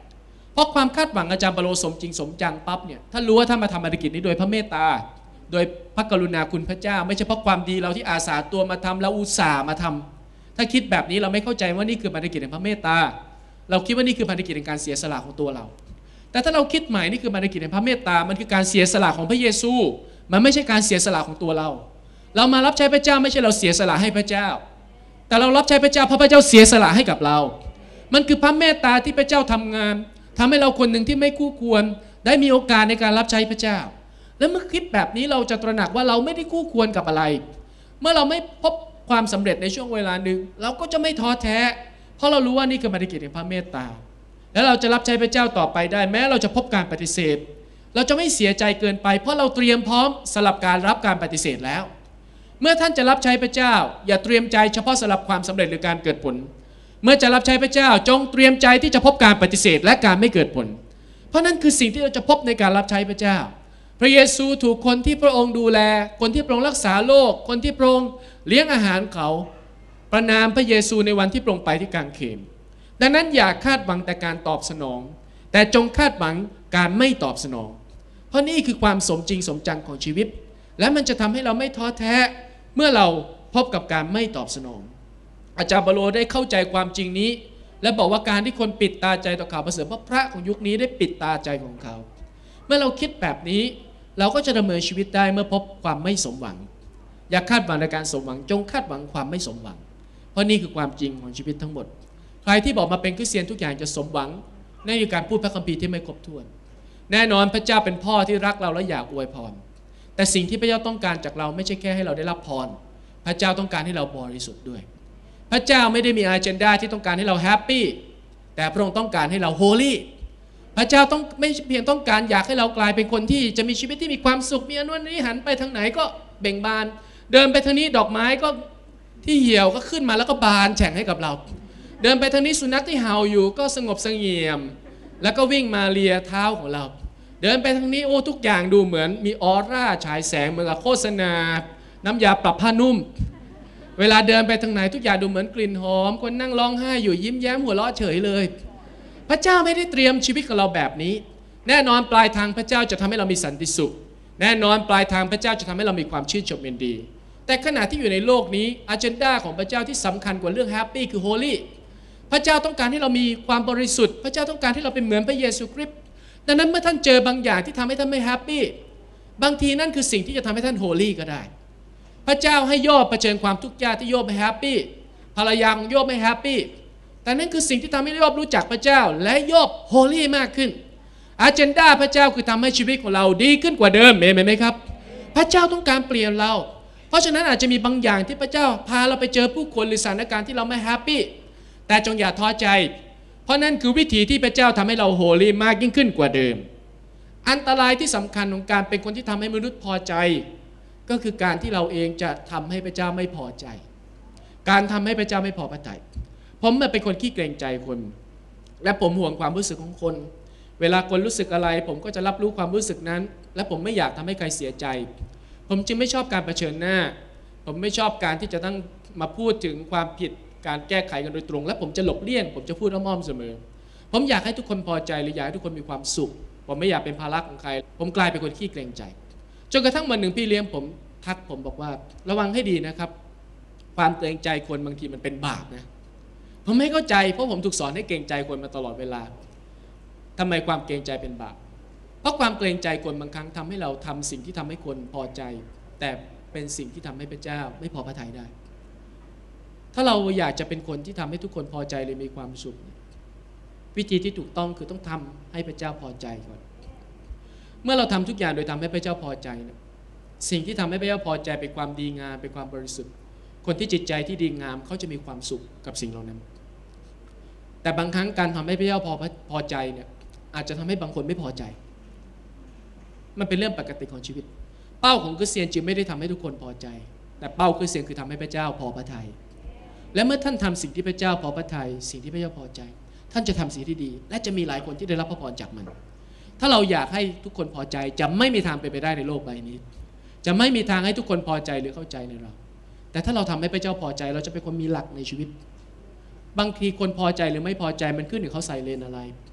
Speaker 1: เพราะความคาดหวังอาจารย์เปาโลสมจริงสมจังปั๊บเนี่ยท่านรู้ว่าท่านมาทำภารกิจนี้โดยพระเมตตาโดยพระกรุณาคุณพระเจ้าไม่ใช่เพราะความดีเราที่อาสาตัวมาทำแล้วอุตส่าห์มาทำถ้าคิดแบบนี้เราไม่เข้าใจว่านี่คือภารกิจแห่งพระเมตตาเราคิดว่านี่คือภารกิจแห่งการเสียสละของตัวเราแต่ถ้าเราคิดใหม่นี่คือภารกิจแห่งพระเมตตามันคือการเสียสละของพระเยซูมันไม่ใช่การเสียสละของตัวเราเรามารับใช้พระเจ้าไม่ใช่เราเสียสละให้พระเจ้าแต่เรารับใช้พระเจ้าเพราะพระเจ้าเสียสละให้กับเรามันคือพระเมตตาที่พระเจ้าทำงานทำให้เราคนหนึ่งที่ไม่คู่ควรได้มีโอกาสในการรับใช้พระเจ้าและเมื่อคิดแบบนี้เราจะตระหนักว่าเราไม่ได้คู่ควรกับอะไรเมื่อเราไม่พบความสำเร็จในช่วงเวลาหนึ่งเราก็จะไม่ท้อแท้เพราะเรารู้ว่านี่คือภารกิจแห่งพระเมตตาและเราจะรับใช้พระเจ้าต่อไปได้แม้เราจะพบการปฏิเสธเราจะไม่เสียใจเกินไปเพราะเราเตรียมพร้อมสำหรับการรับการปฏิเสธแล้วเมื่อท่านจะรับใช้พระเจ้าอย่าเตรียมใจเฉพาะสำหรับความสำเร็จหรือการเกิดผลเมื่อจะรับใช้พระเจ้าจงเตรียมใจที่จะพบการปฏิเสธและการไม่เกิดผลเพราะนั่นคือสิ่งที่เราจะพบในการรับใช้พระเจ้าพระเยซูถูกคนที่พระองค์ดูแลคนที่พระองค์รักษาโรคคนที่พระองค์เลี้ยงอาหารเขาประนามพระเยซูในวันที่พระองค์ไปที่กางเขนดังนั้นอย่าคาดหวังแต่การตอบสนองแต่จงคาดหวังการไม่ตอบสนองเพราะนี่คือความสมจริงสมจังของชีวิตและมันจะทำให้เราไม่ท้อแท้เมื่อเราพบกับการไม่ตอบสนองอาจารย์เปาโลได้เข้าใจความจริงนี้และบอกว่าการที่คนปิดตาใจต่อข่าวประเสริฐเพราะพระของยุคนี้ได้ปิดตาใจของเขาเมื่อเราคิดแบบนี้เราก็จะดำเนินชีวิตได้เมื่อพบความไม่สมหวังอย่าคาดหวังในการสมหวังจงคาดหวังความไม่สมหวังเพราะนี่คือความจริงของชีวิตทั้งหมดใครที่บอกมาเป็นคริสเตียนทุกอย่างจะสมหวังนั่นคือการพูดพระคัมภีร์ที่ไม่ครบถ้วนแน่นอนพระเจ้าเป็นพ่อที่รักเราและอยากอวยพรแต่สิ่งที่พระเจ้าต้องการจากเราไม่ใช่แค่ให้เราได้รับพรพระเจ้าต้องการให้เราบริสุทธิ์ด้วยพระเจ้าไม่ได้มีอเจนดาที่ต้องการให้เราแฮปปี้แต่พระองค์ต้องการให้เราโฮลี่พระเจ้าต้องไม่เพียงต้องการอยากให้เรากลายเป็นคนที่จะมีชีวิตที่มีความสุขมีอันนู้นนี้หันไปทางไหนก็เบ่งบานเดินไปทางนี้ดอกไม้ก็ที่เหี่ยวก็ขึ้นมาแล้วก็บานแฉ่งให้กับเราเดินไปทางนี้สุนัขที่เห่าอยู่ก็สงบเสงี่ยมแล้วก็วิ่งมาเลียเท้าของเราเดินไปทางนี้โอ้ทุกอย่างดูเหมือนมีออร่าฉายแสงเหมือนกับโฆษณาน้ำยาปรับผ้านุ่มเวลาเดินไปทางไหนทุกอย่างดูเหมือนกลิ่นหอมคนนั่งร้องไห้อยู่ยิ้มแย้มหัวเราะเฉยเลยพระเจ้าไม่ได้เตรียมชีวิตของเราแบบนี้แน่นอนปลายทางพระเจ้าจะทำให้เรามีสันติสุขแน่นอนปลายทางพระเจ้าจะทำให้เรามีความชื่นชมยินดีแต่ขณะที่อยู่ในโลกนี้อเจนดาของพระเจ้าที่สำคัญกว่าเรื่องแฮปปี้คือโฮลี่พระเจ้าต้องการให้เรามีความบริสุทธิ์พระเจ้าต้องการให้เราเป็นเหมือนพระเยซูคริสต์ดังนั้นเมื่อท่านเจอบางอย่างที่ทำให้ท่านไม่แฮปปี้บางทีนั่นคือสิ่งที่จะทำให้ท่านโฮลี่ก็ได้พระเจ้าให้โยบเผชิญความทุกข์ยากที่โยบไม่แฮปปี้ภรรยาของโยบไม่แฮปปี้แต่นั่นคือสิ่งที่ทำให้โยบรู้จักพระเจ้าและโยบโฮลี่มากขึ้นอาเจนดาพระเจ้าคือทำให้ชีวิตของเราดีขึ้นกว่าเดิมเห็นไหมครับพระเจ้าต้องการเปลี่ยนเราเพราะฉะนั้นอาจจะมีบางอย่างที่พระเจ้าพาเราไปเจอผู้คนหรือสถานการณ์ที่เราไม่แฮปปี้แต่จงอย่าท้อใจเพราะนั่นคือวิธีที่พระเจ้าทำให้เราโฮลี่มากยิ่งขึ้นกว่าเดิมอันตรายที่สำคัญของการเป็นคนที่ทำให้มนุษย์พอใจก็คือการที่เราเองจะทำให้พระเจ้าไม่พอใจการทำให้พระเจ้าไม่พอพระทัยผมเป็นคนขี้เกรงใจคนและผมห่วงความรู้สึกของคนเวลาคนรู้สึกอะไรผมก็จะรับรู้ความรู้สึกนั้นและผมไม่อยากทำให้ใครเสียใจผมจึงไม่ชอบการเผชิญหน้าผมไม่ชอบการที่จะต้องมาพูดถึงความผิดการแก้ไขกันโดยตรงและผมจะหลบเลี่ยงผมจะพูดอ้อมๆเสมอผมอยากให้ทุกคนพอใจหรืออยากให้ทุกคนมีความสุขผมไม่อยากเป็นภาระของใครผมกลายเป็นคนขี้เกรงใจจนกระทั่งวันหนึ่งพี่เลี้ยงผมทักผมบอกว่าระวังให้ดีนะครับความเกรงใจคนบางทีมันเป็นบาปนะผมไม่เข้าใจเพราะผมถูกสอนให้เกรงใจคนมาตลอดเวลาทำไมความเกรงใจเป็นบาปเพราะความเกรงใจคนบางครั้งทำให้เราทำสิ่งที่ทำให้คนพอใจแต่เป็นสิ่งที่ทำให้พระเจ้าไม่พอพระทัยได้ถ้าเราอยากจะเป็นคนที่ทำให้ทุกคนพอใจเลยมีความสุขวิธีที่ถูกต้องคือต้องทำให้พระเจ้าพอใจก่อนเมื่อเราทำทุกอย่างโดยทำให้พระเจ้าพอใจนะสิ่งที่ทำให้พระเจ้าพอใจเป็นความดีงามเป็นความบริสุทธิ์คนที่จิตใจที่ดีงามเขาจะมีความสุขกับสิ่งเหล่านั้นแต่บางครั้งการทำให้พระเจ้าพอพอใจเนี่ยอาจจะทำให้บางคนไม่พอใจมันเป็นเรื่องปกติของชีวิตเป้าของคริสเตียนจึงไม่ได้ทำให้ทุกคนพอใจแต่เป้าคริสเตียนคือทำให้พระเจ้าพอพระทัยและเมื่อท่านทำสิ่งที่พระเจ้าพอพระทัยสิ่งที่พระเจ้าพอใจท่านจะทำสิ่งที่ดีและจะมีหลายคนที่ได้รับพระพรจากมันถ้าเราอยากให้ทุกคนพอใจจะไม่มีทางเป็นไปได้ในโลกใบนี้จะไม่มีทางให้ทุกคนพอใจหรือเข้าใจในเราแต่ถ้าเราทำให้พระเจ้าพอใจเราจะเป็นคนมีหลักในชีวิตบางทีคนพอใจหรือไม่พอใจมันขึ้นอยู่เขาใส่เลนอะไร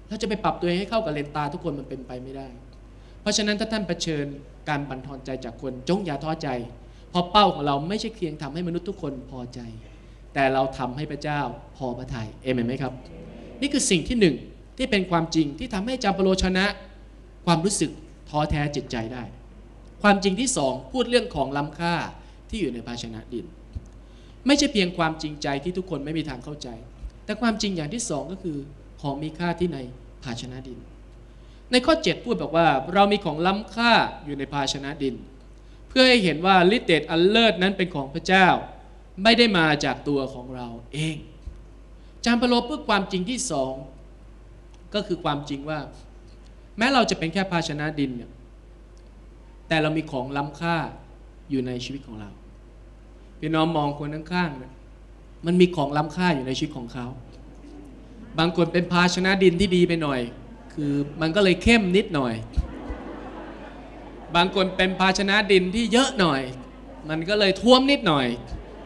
Speaker 1: เราจะไปปรับตัวเองให้เข้ากับเลนตาทุกคนมันเป็นไปไม่ได้เพราะฉะนั้นถ้าท่านเผชิญการบั่นทอนใจจากคนจงอย่าท้อใจเพราะเป้าของเราไม่ใช่เพียงทำให้มนุษย์ทุกคนพอใจแต่เราทำให้พระเจ้าพอพระทัยเอเมนไหมครับนี่คือสิ่งที่หนึ่งที่เป็นความจริงที่ทำให้จามเปโลชนะความรู้สึกท้อแท้จิตใจได้ความจริงที่สองพูดเรื่องของล้ำค่าที่อยู่ในภาชนะดินไม่ใช่เพียงความจริงใจที่ทุกคนไม่มีทางเข้าใจแต่ความจริงอย่างที่สองก็คือของมีค่าที่ในภาชนะดินในข้อเจ็ดพูดบอกว่าเรามีของล้ำค่าอยู่ในภาชนะดินเพื่อให้เห็นว่าฤทธิ์เดชอันเลิศนั้นเป็นของพระเจ้าไม่ได้มาจากตัวของเราเองจามเปโลพูดความจริงที่สองก็คือความจริงว่าแม้เราจะเป็นแค่ภาชนะดินเนี่ยแต่เรามีของล้ำค่าอยู่ในชีวิตของเราพี่น้องมองคนข้างๆนะมันมีของล้ำค่าอยู่ในชีวิตของเขาบางคนเป็นภาชนะดินที่ดีไปหน่อยคือมันก็เลยเข้มนิดหน่อยบางคนเป็นภาชนะดินที่เยอะหน่อยมันก็เลยท่วมนิดหน่อย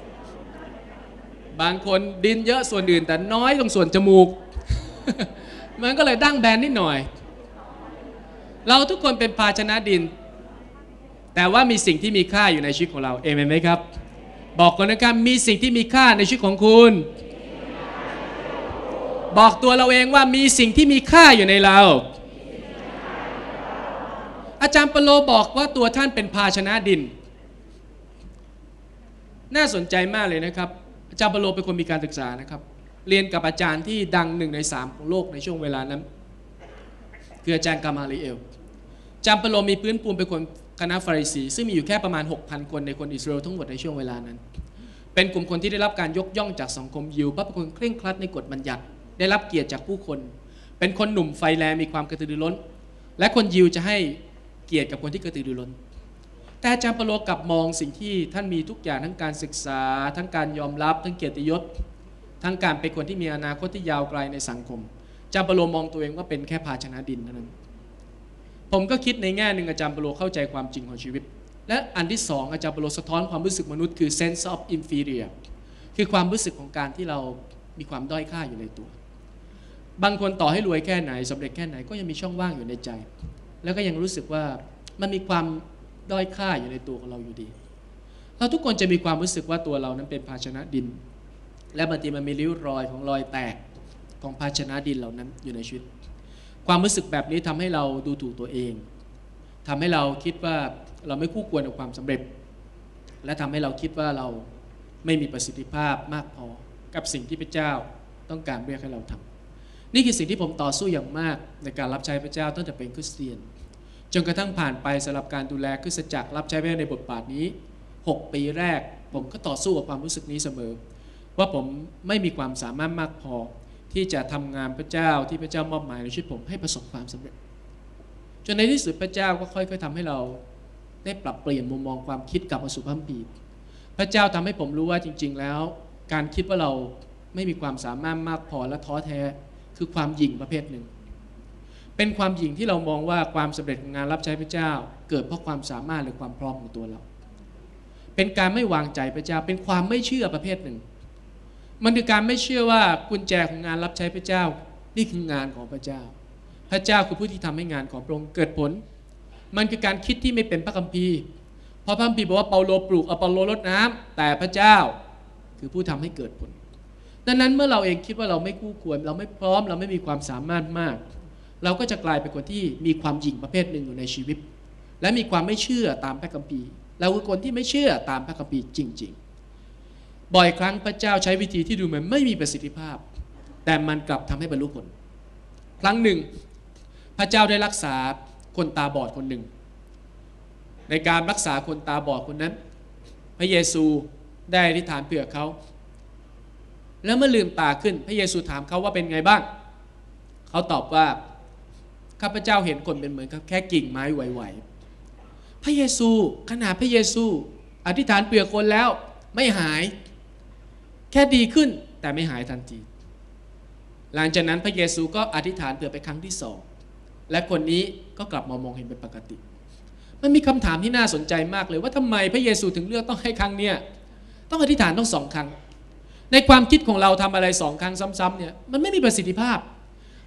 Speaker 1: บางคนดินเยอะส่วนอื่นแต่น้อยตรงส่วนจมูก มันก็เลยดั้งแบนนิดหน่อยเราทุกคนเป็นภาชนะดินแต่ว่ามีสิ่งที่มีค่าอยู่ในชีวิตของเราเอเมนไหมครับบอกคนนะครับมีสิ่งที่มีค่าในชีวิตของคุณบอกตัวเราเองว่ามีสิ่งที่มีค่าอยู่ในเราอาจารย์เปโลบอกว่าตัวท่านเป็นภาชนะดินน่าสนใจมากเลยนะครับอาจารย์เปโลเป็นคนมีการศึกษานะครับเรียนกับอาจารย์ที่ดังหนึ่งในสามของโลกในช่วงเวลานั้นคืออาจารย์กามาลีเอลอาจารย์เปโลมีพื้นปูนเป็นคนคณะฟาริสีซึ่งมีอยู่แค่ประมาณ หกพัน คนในคนอิสราเอลทั้งหมดในช่วงเวลานั้นเป็นกลุ่มคนที่ได้รับการยกย่องจากสังคมยิวเพราะเป็นคนเคร่งครัดในกฎบัญญัติได้รับเกียรติจากผู้คนเป็นคนหนุ่มไฟแรงมีความกระตือรือร้นและคนยิวจะให้เกียรติกับคนที่กระตือรือร้นแต่อาจารย์เปโลกลับมองสิ่งที่ท่านมีทุกอย่างทั้งการศึกษาทั้งการยอมรับทั้งเกียรติยศทั้งการเป็นคนที่มีอนาคตที่ยาวไกลในสังคมอาจารย์เปโลมองตัวเองว่าเป็นแค่ภาชนะดินเท่านั้นผมก็คิดในแง่หนึ่งอาจารย์เปโลเข้าใจความจริงของชีวิตและอันที่สองอาจารย์เปโลสะท้อนความรู้สึกมนุษย์คือ sense of inferior คือความรู้สึกของการที่เรามีความด้อยค่าอยู่ในตัวบางคนต่อให้รวยแค่ไหนสำเร็จแค่ไหนก็ยังมีช่องว่างอยู่ในใจแล้วก็ยังรู้สึกว่ามันมีความด้อยค่าอยู่ในตัวของเราอยู่ดีเราทุกคนจะมีความรู้สึกว่าตัวเรานั้นเป็นภาชนะดินและบางทีมันมีริ้วรอยของรอยแตกของภาชนะดินเหล่านั้นอยู่ในชีวิตความรู้สึกแบบนี้ทำให้เราดูถูกตัวเองทำให้เราคิดว่าเราไม่คู่ควรกับความสำเร็จและทำให้เราคิดว่าเราไม่มีประสิทธิภาพมากพอกับสิ่งที่พระเจ้าต้องการเรียกให้เราทำนี่คือสิ่งที่ผมต่อสู้อย่างมากในการรับใช้พระเจ้าตั้งแต่เป็นคริสเตียนจนกระทั่งผ่านไปสำหรับการดูแลคริสตจักรรับใช้พระเจ้าในบทบาทนี้หกปีแรกผมก็ต่อสู้กับความรู้สึกนี้เสมอว่าผมไม่มีความสามารถมากพอที่จะทำงานพระเจ้าที่พระเจ้ามอบหมายในชีวิตผมให้ประสบความสำเร็จจนในที่สุดพระเจ้าก็ค่อยๆทำให้เราได้ปรับเปลี่ยนมุมมองความคิดกลับมาสู่พระคัมภีร์พระเจ้าทำให้ผมรู้ว่าจริงๆแล้วการคิดว่าเราไม่มีความสามารถมากพอและท้อแท้คือความหยิ่งประเภทหนึ่งเป็นความหยิ่งที่เรามองว่าความสำเร็จของงานรับใช้พระเจ้าเกิดเพราะความสามารถหรือความพร้อมของตัวเราเป็นการไม่วางใจพระเจ้าเป็นความไม่เชื่อประเภทหนึ่งมันคือการไม่เชื่อว่ากุญแจของงานรับใช้พระเจ้านี่คืองานของพระเจ้าพระเจ้าคือผู้ที่ทำให้งานของพระองค์เกิดผลมันคือการคิดที่ไม่เป็นพระคัมภีร์เพราะพระคัมภีร์บอกว่าเปาโลปลูกอปอลโลรดน้ำแต่พระเจ้าคือผู้ทำให้เกิดผลดังนั้นเมื่อเราเองคิดว่าเราไม่คู่ควรเราไม่พร้อมเราไม่มีความสามารถมากเราก็จะกลายเป็นคนที่มีความหยิ่งประเภทหนึ่งอยู่ในชีวิตและมีความไม่เชื่อตามพระคัมภีร์เราคือคนที่ไม่เชื่อตามพระคัมภีร์จริงๆบ่อยครั้งพระเจ้าใช้วิธีที่ดูเหมือนไม่มีประสิทธิภาพแต่มันกลับทำให้บรรลุผลครั้งหนึ่งพระเจ้าได้รักษาคนตาบอดคนหนึ่งในการรักษาคนตาบอดคนนั้นพระเยซูได้อธิษฐานเผื่อเขาแล้วเมื่อลืมตาขึ้นพระเยซูถามเขาว่าเป็นไงบ้างเขาตอบว่าข้าพเจ้าเห็นคนเป็นเหมือนกับแค่กิ่งไม้ไหวๆพระเยซูขนาดพระเยซูอธิษฐานเผื่อคนแล้วไม่หายแค่ดีขึ้นแต่ไม่หายทันทีหลังจากนั้นพระเยซูก็อธิษฐานเผื่อไปครั้งที่สองและคนนี้ก็กลับมามองเห็นเป็นปกติมันมีคำถามที่น่าสนใจมากเลยว่าทำไมพระเยซูถึงเลือกต้องให้ครั้งเนี้ยต้องอธิษฐานต้องสองครั้งในความคิดของเราทำอะไรสองครั้งซ้ำๆเนี่ยมันไม่มีประสิทธิภาพ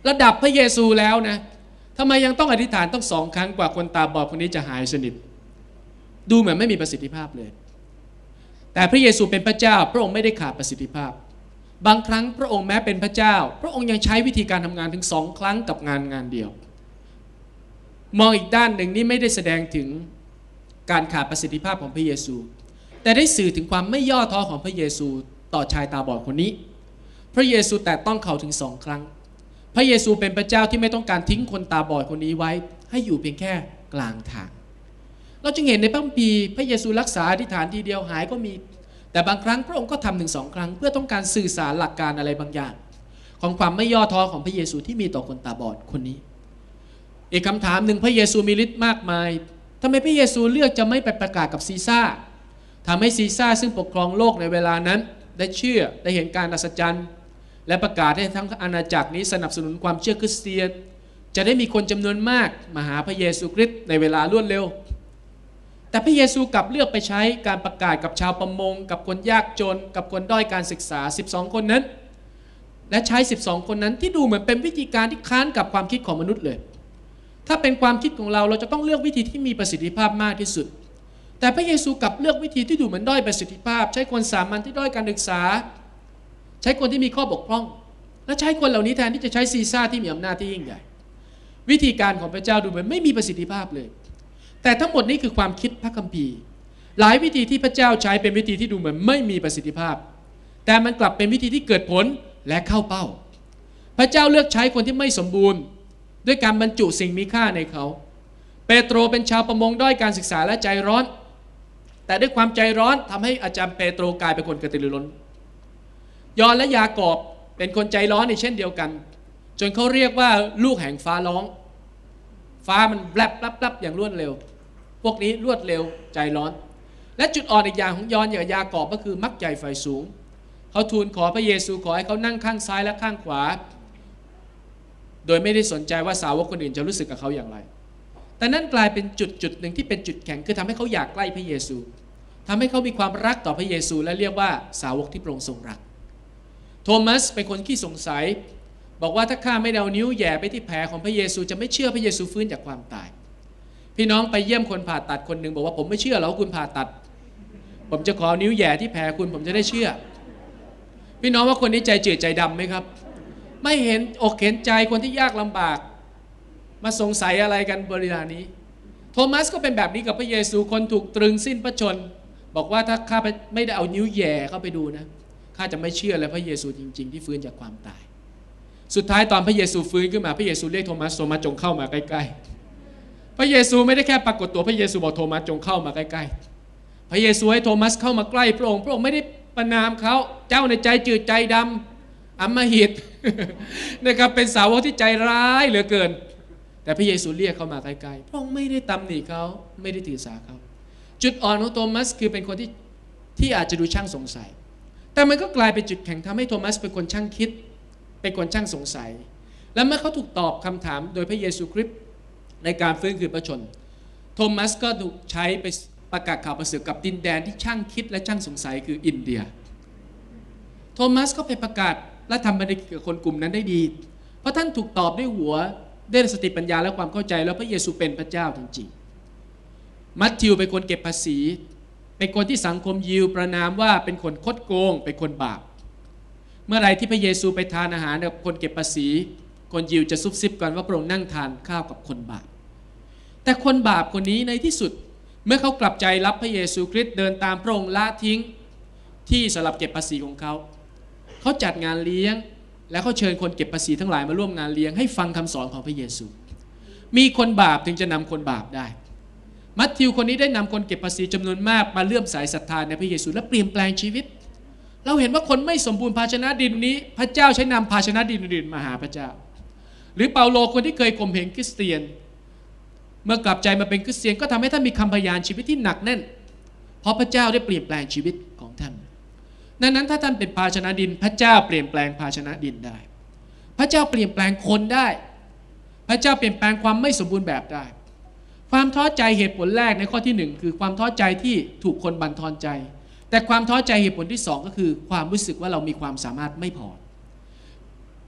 Speaker 1: ระดับพระเยซูแล้วนะทำไมยังต้องอธิษฐานต้องสองครั้งกว่าคนตาบอดคนนี้จะหายสนิทดูเหมือนไม่มีประสิทธิภาพเลยแต่พระเยซูเป็นพระเจ้าพระองค์ไม่ได้ขาดประสิทธิภาพบางครั้งพระองค์แม้เป็นพระเจ้าพระองค์ยังใช้วิธีการทำงานถึงสองครั้งกับงานงานเดียวมองอีกด้านหนึ่งนี่ไม่ได้แสดงถึงการขาดประสิทธิภาพของพระเยซูแต่ได้สื่อถึงความไม่ย่อท้อของพระเยซูต่อชายตาบอดคนนี้พระเยซูแตะต้องเขาถึงสองครั้งพระเยซูเป็นพระเจ้าที่ไม่ต้องการทิ้งคนตาบอดคนนี้ไว้ให้อยู่เพียงแค่กลางทางเราจึงเห็นในพระคัมภีร์พระเยซูรักษาอธิษฐานทีเดียวหายก็มีแต่บางครั้งพระองค์ก็ทำถึงสองครั้งเพื่อต้องการสื่อสารหลักการอะไรบางอย่างของความไม่ย่อท้อของพระเยซูที่มีต่อคนตาบอดคนนี้อีกคำถามหนึ่งพระเยซูมีฤทธิ์มากมายทำไมพระเยซูเลือกจะไม่ไปประกาศกับซีซ่าทำให้ซีซ่าซึ่งปกครองโลกในเวลานั้นได้เชื่อได้เห็นการอัศจรรย์และประกาศให้ทั้งอาณาจักรนี้สนับสนุนความเชื่อคริสเตียนจะได้มีคนจำนวนมากมาหาพระเยซูคริสต์ในเวลารวดเร็วแต่พระเยซูกลับเลือกไปใช้การประกาศกับชาวประมงกับคนยากจนกับคนด้อยการศึกษาสิบสองคนนั้นและใช้สิบสองคนนั้นที่ดูเหมือนเป็นวิธีการที่ค้านกับความคิดของมนุษย์เลยถ้าเป็นความคิดของเราเราจะต้องเลือกวิธีที่มีประสิทธิภาพมากที่สุดแต่พระเยซูกลับเลือกวิธีที่ดูเหมือนด้อยประสิทธิภาพใช้คนสามัญที่ด้อยการศึกษาใช้คนที่มีข้อบกพร่องและใช้คนเหล่านี้แทนที่จะใช้ซีซ่าที่มีอำนาจที่ยิ่งใหญ่วิธีการของพระเจ้าดูเหมือนไม่มีประสิทธิภาพเลยแต่ทั้งหมดนี้คือความคิดพระคัมภีร์หลายวิธีที่พระเจ้าใช้เป็นวิธีที่ดูเหมือนไม่มีประสิทธิภาพแต่มันกลับเป็นวิธีที่เกิดผลและเข้าเป้าพระเจ้าเลือกใช้คนที่ไม่สมบูรณ์ด้วยการบรรจุสิ่งมีค่าในเขาเปโตรเป็นชาวประมงด้อยการศึกษาและใจร้อนแต่ด้วยความใจร้อนทำให้อาจารย์เปโตรกลายเป็นคนกระตือรือร้นยอห์นและยากอบเป็นคนใจร้อนในเช่นเดียวกันจนเขาเรียกว่าลูกแห่งฟ้าร้องฟ้ามันแลบลับลับอย่างรวดเร็วพวกนี้รวดเร็วใจร้อนและจุดอ่อนอีกอย่างของยอห์นกับยากอบก็คือมักใหญ่ไฟสูงเขาทูลขอพระเยซูขอให้เขานั่งข้างซ้ายและข้างขวาโดยไม่ได้สนใจว่าสาวกคนอื่นจะรู้สึกกับเขาอย่างไรแต่นั่นกลายเป็นจุดจุดหนึ่งที่เป็นจุดแข็งคือทำให้เขาอยากใกล้พระเยซูทำให้เขามีความรักต่อพระเยซูและเรียกว่าสาวกที่พระองค์ทรงรักโทมัสเป็นคนขี้สงสัยบอกว่าถ้าข้าไม่เอานิ้วแย่ไปที่แผลของพระเยซูจะไม่เชื่อพระเยซูฟื้นจากความตายพี่น้องไปเยี่ยมคนผ่าตัดคนหนึ่งบอกว่าผมไม่เชื่อหรอกว่าคุณผ่าตัดผมจะขอนิ้วแย่ที่แผลคุณผมจะได้เชื่อพี่น้องว่าคนนี้ใจจืดใจดำไหมครับไม่เห็นอกเห็นใจคนที่ยากลำบากมาสงสัยอะไรกันบริเวณนี้โทมัสก็เป็นแบบนี้กับพระเยซูคนถูกตรึงสิ้นพระชนบอกว่าถ้าข้าไม่ได้เอานิ้วแย่เข้าไปดูนะข้าจะไม่เชื่อเลยพระเยซูจริงๆที่ฟื้นจากความตายสุดท้ายตอนพระเยซูฟื้นขึ้นมาพระเยซูเรียกโทมัสโทมัสจงเข้ามาใกล้ๆพระเยซูไม่ได้แค่ปรากฏตัวพระเยซูบอกโทมัสจงเข้ามาใกล้ๆพระเยซูให้โทมัสเข้ามาใกล้พระองค์พระองค์ไม่ได้ประนามเขาเจ้าในใจจืดใจดำอำมหิต นะครับเป็นสาวกที่ใจร้ายเหลือเกินแต่พระเยซูเรียกเขามาใกล้ๆพระองค์ไม่ได้ตำหนิเขาไม่ได้ถือสาเขาจุดอ่อนของโทมัสคือเป็นคนที่ที่อาจจะดูช่างสงสัยแต่มันก็กลายเป็นจุดแข็งทำให้โทมัสเป็นคนช่างคิดเป็นคนช่างสงสัยและเมื่อเขาถูกตอบคำถามโดยพระเยซูคริสต์ในการฟื้นคืนพระชนโทมัสก็ถูกใช้ไปประกาศข่าวประเสริฐกับดินแดนที่ช่างคิดและช่างสงสัยคืออินเดียโทมัสก็ไปประกาศและทำบันทึกกับคนกลุ่มนั้นได้ดีเพราะท่านถูกตอบด้วยหัวด้วยสติปัญญาและความเข้าใจแล้วพระเยซูเป็นพระเจ้าจริงๆมัทธิวเป็นคนเก็บภาษีเป็นคนที่สังคมยิวประณามว่าเป็นคนคดโกงเป็นคนบาปเมื่อไรที่พระเยซูไปทานอาหารกับคนเก็บภาษีคนยิวจะซุบซิบกันว่าพระองค์นั่งทานข้าวกับคนบาปแต่คนบาปคนนี้ในที่สุดเมื่อเขากลับใจรับพระเยซูคริสต์เดินตามพระองค์ละทิ้งที่สำหรับเก็บภาษีของเขาเขาจัดงานเลี้ยงและเขาเชิญคนเก็บภาษีทั้งหลายมาร่วมงานเลี้ยงให้ฟังคำสอนของพระเยซูมีคนบาปถึงจะนำคนบาปได้มัทธิวคนนี้ได้นำคนเก็บภาษีจำนวนมากมาเลื่อมใสศรัทธาในพระเยซูและเปลี่ยนแปลงชีวิตเราเห็นว่าคนไม่สมบูรณ์ภาชนะดินนี้พระเจ้าใช้นำภาชนะดินอื่นมาหาพระเจ้าหรือเปาโลคนที่เคยข่มเหงคริสเตียนเมื่อกลับใจมาเป็นคริสเตียนก็ทำให้ท่านมีคำพยานชีวิตที่หนักแน่นเพราะพระเจ้าได้เปลี่ยนแปลงชีวิตของท่านดังนั้นถ้าท่านเป็นภาชนะดินพระเจ้าเปลี่ยนแปลงภาชนะดินได้พระเจ้าเปลี่ยนแปลงคนได้พระเจ้าเปลี่ยนแปลงความไม่สมบูรณ์แบบได้ความท้อใจเหตุผลแรกในข้อที่หนึ่งคือความท้อใจที่ถูกคนบั่นทอนใจแต่ความท้อใจเหตุผลที่สองก็คือความรู้สึกว่าเรามีความสามารถไม่พอ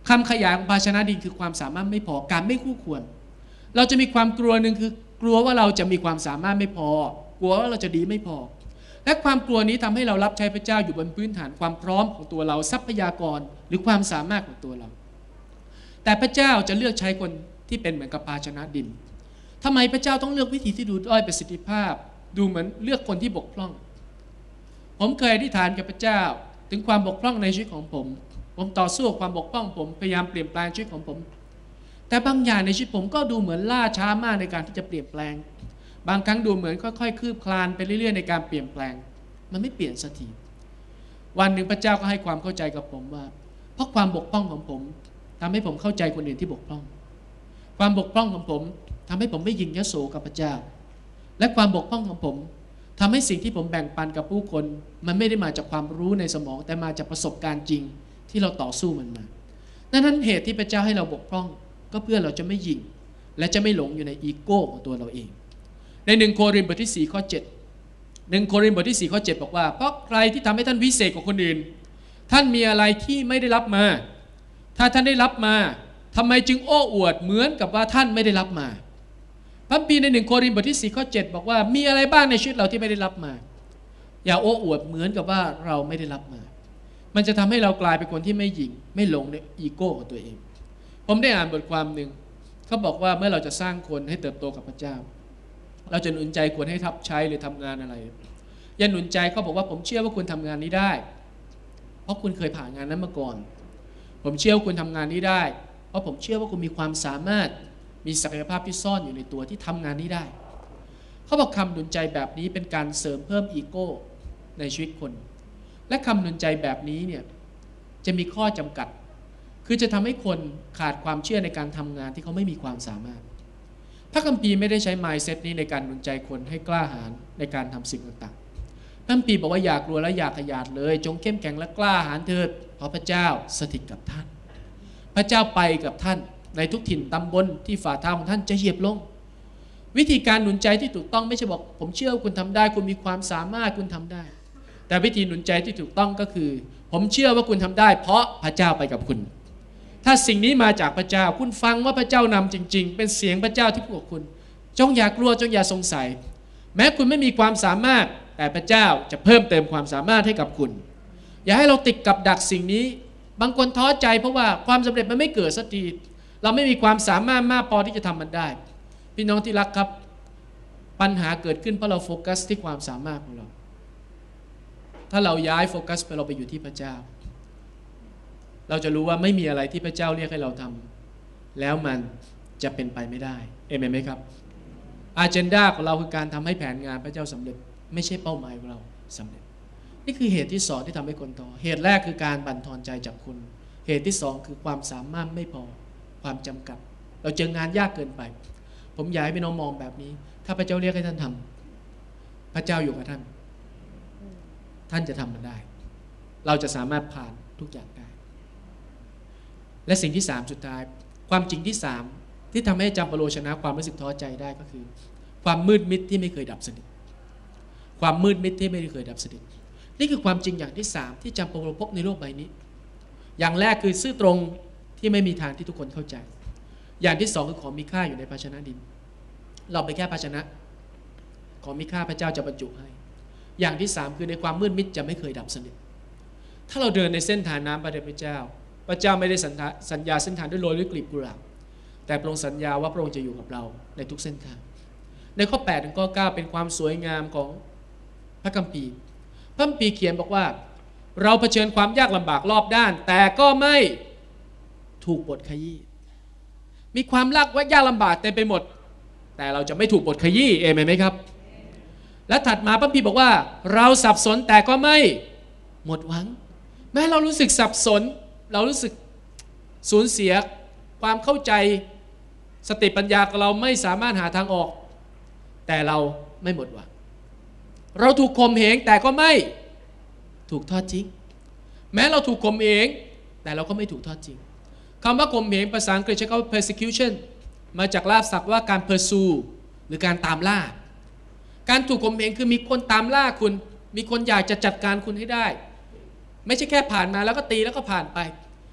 Speaker 1: คำขยายของภาชนะดินคือความสามารถไม่พอการไม่คู่ควรเราจะมีความกลัวหนึ่งคือกลัวว่าเราจะมีความสามารถไม่พอกลัวว่าเราจะดีไม่พอและความกลัวนี้ทำให้เรารับใช้พระเจ้าอยู่บนพื้นฐานความพร้อมของตัวเราทรัพยากรหรือความสามารถของตัวเราแต่พระเจ้าจะเลือกใช้คนที่เป็นเหมือนกับภาชนะดินทำไมพระเจ้าต้องเลือกวิธีที่ดูด้อยประสิทธิภาพดูเหมือนเลือกคนที่บกพร่องผมเคยอธิษฐานกับพระเจ้าถึงความบกพร่องในชีวิตของผมผมต่อสู้กับความบกพร่องผมพยายามเปลี่ยนแปลงชีวิตของผมแต่บางอย่างในชีวิตผมก็ดูเหมือนล่าช้ามากในการที่จะเปลี่ยนแปลงบางครั้งดูเหมือนค่อยๆคืบคลานไปเรื่อยๆในการเปลี่ยนแปลงมันไม่เปลี่ยนสักทีวันหนึ่งพระเจ้าก็ให้ความเข้าใจกับผมว่าเพราะความบกพร่องของผมทำให้ผมเข้าใจคนอื่นที่บกพร่องความบกพร่องของผมทำให้ผมไม่ยิงยโสกับพระเจ้าและความบกพร่องของผมทำให้สิ่งที่ผมแบ่งปันกับผู้คนมันไม่ได้มาจากความรู้ในสมองแต่มาจากประสบการณ์จริงที่เราต่อสู้มันมาดังนั้นเหตุที่พระเจ้าให้เราบกพร่องก็เพื่อเราจะไม่ยิงและจะไม่หลงอยู่ในอีโก้ของตัวเราเองในหนึ่งโครินธ์บทที่สี่ข้อเจ็ดหนึ่งโครินธ์บทที่สี่ข้อเจ็ดบอกว่าเพราะใครที่ทำให้ท่านวิเศษกว่าคนอื่นท่านมีอะไรที่ไม่ได้รับมาถ้าท่านได้รับมาทำไมจึงโอ้อวดเหมือนกับว่าท่านไม่ได้รับมาพระคัมภีร์ในหนึ่งโครินธ์บทที่สี่ข้อเจ็ดบอกว่ามีอะไรบ้างในชีวิตเราที่ไม่ได้รับมาอย่าโอ้อวดเหมือนกับว่าเราไม่ได้รับมามันจะทำให้เรากลายเป็นคนที่ไม่หยิ่งไม่หลงในอีโก้ของตัวเองผมได้อ่านบทความหนึ่งเขาบอกว่าเมื่อเราจะสร้างคนให้เติบโตกับพระเจ้าเราจะหนุนใจควรให้ทับใช้หรือทำงานอะไรอย่าหนุนใจเขาบอกว่าผมเชื่อว่าคุณทำงานนี้ได้เพราะคุณเคยผ่านงานนั้นมาก่อนผมเชื่อว่าคุณทำงานนี้ได้เพราะผมเชื่อว่าคุณมีความสามารถมีศักยภาพที่ซ่อนอยู่ในตัวที่ทำงานนี้ได้เขาบอกคำหนุนใจแบบนี้เป็นการเสริมเพิ่มอีโก้ในชีวิตคนและคำหนุนใจแบบนี้เนี่ยจะมีข้อจำกัดคือจะทำให้คนขาดความเชื่อในการทำงานที่เขาไม่มีความสามารถพระคัมภีร์ไม่ได้ใช้ mindset นี้ในการหนุนใจคนให้กล้าหาญในการทำสิ่งต่างๆพระคัมภีร์บอกว่าอย่ากลัวและอย่าขยาดเลยจงเข้มแข็งและกล้าหาญเถิดเพราะพระเจ้าสถิตกับท่านพระเจ้าไปกับท่านในทุกถิ่นตำบลที่ฝ่าเท้าของท่านจะเหยียบลงวิธีการหนุนใจที่ถูกต้องไม่ใช่บอกผมเชื่อว่าคุณทำได้คุณมีความสามารถคุณทำได้แต่วิธีหนุนใจที่ถูกต้องก็คือผมเชื่อว่าคุณทำได้เพราะพระเจ้าไปกับคุณถ้าสิ่งนี้มาจากพระเจ้าคุณฟังว่าพระเจ้านำจริงๆเป็นเสียงพระเจ้าที่พูดกับคุณจงอย่ากลัวจงอย่าสงสัยแม้คุณไม่มีความสามารถแต่พระเจ้าจะเพิ่มเติมความสามารถให้กับคุณอย่าให้เราติดกับดักสิ่งนี้บางคนท้อใจเพราะว่าความสำเร็จมันไม่เกิดสักทีเราไม่มีความสามารถมากพอที่จะทำมันได้พี่น้องที่รักครับปัญหาเกิดขึ้นเพราะเราโฟกัสที่ความสามารถของเราถ้าเราย้ายโฟกัสไปเราไปอยู่ที่พระเจ้าเราจะรู้ว่าไม่มีอะไรที่พระเจ้าเรียกให้เราทำแล้วมันจะเป็นไปไม่ได้เอเมนไหมครับอาเจนดาของเราคือการทำให้แผนงานพระเจ้าสำเร็จไม่ใช่เป้าหมายของเราสำเร็จนี่คือเหตุที่สองที่ทำให้คนท้อเหตุแรกคือการบั่นทอนใจจากคุณเหตุที่สองคือความสามารถไม่พอความจำกัดเราเจองานยากเกินไปผมอยากให้พี่น้องมองแบบนี้ถ้าพระเจ้าเรียกให้ท่านทำพระเจ้าอยู่กับท่านท่านจะทำมันได้เราจะสามารถผ่านทุกอย่างได้และสิ่งที่สามสุดท้ายความจริงที่สามที่ทำให้อาจารย์เปโลชนะความรู้สึกท้อใจได้ก็คือความมืดมิดที่ไม่เคยดับสนิทความมืดมิดที่ไม่เคยดับสนิทนี่คือความจริงอย่างที่สามที่อาจารย์เปโลพบในโลกใบนี้อย่างแรกคือซื่อตรงที่ไม่มีทางที่ทุกคนเข้าใจอย่างที่สองคือของมีค่าอยู่ในภาชนะดินเราไปแค่ภาชนะของมีค่าพระเจ้าจะบรรจุให้อย่างที่สามคือในความมืดมิดจะไม่เคยดับสนิทถ้าเราเดินในเส้นทางน้ำพระเดชพระเจ้าพระเจ้าไม่ได้สัญญาเส้นทางด้วยโรยด้วยกลีบกุหลาบแต่พระองค์สัญญาว่าพระองค์จะอยู่กับเราในทุกเส้นทางในข้อแปดถึงข้อเก้าเป็นความสวยงามของพระคัมภีร์พระคัมภีร์เขียนบอกว่าเราเผชิญความยากลำบากรอบด้านแต่ก็ไม่ถูกบดขยี้มีความลากว่ายากลำบากเต็มไปหมดแต่เราจะไม่ถูกบดขยี้เอเมนไหมครับและถัดมาพระคัมภีร์บอกว่าเราสับสนแต่ก็ไม่หมดหวังแม้เรารู้สึกสับสนเรารู้สึกสูญเสียความเข้าใจสติปัญญาของเราไม่สามารถหาทางออกแต่เราไม่หมดหวังเราถูกข่มเหงแต่ก็ไม่ถูกทอดทิ้งแม้เราถูกข่มเหงแต่เราก็ไม่ถูกทอดทิ้งคำว่าข่มเหงภาษาอังกฤษใช้คำว่า persecution มาจากลาบศัพท์ว่าการ pursue หรือการตามล่าการถูกข่มเหงคือมีคนตามล่าคุณมีคนอยากจะจัดการคุณให้ได้ไม่ใช่แค่ผ่านมาแล้วก็ตีแล้วก็ผ่านไป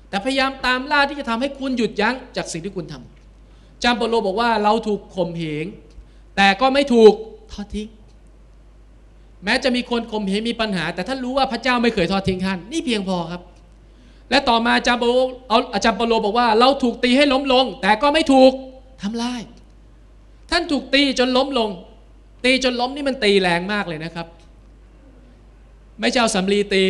Speaker 1: แต่พยายามตามล่าที่จะทำให้คุณหยุดยั้งจากสิ่งที่คุณทำอาจารย์เปาโลบอกว่าเราถูกข่มเหงแต่ก็ไม่ถูกทอดทิ้งแม้จะมีคนข่มเหงมีปัญหาแต่ท่านรู้ว่าพระเจ้าไม่เคยทอดทิ้งท่านนี่เพียงพอครับและต่อมาอาจารย์เปาโลเอาอาจารย์เปาโลบอกว่าเราถูกตีให้ล้มลงแต่ก็ไม่ถูกทำลายท่านถูกตีจนล้มลงตีจนล้มนี่มันตีแรงมากเลยนะครับไม่ใช่เอาสำลีตี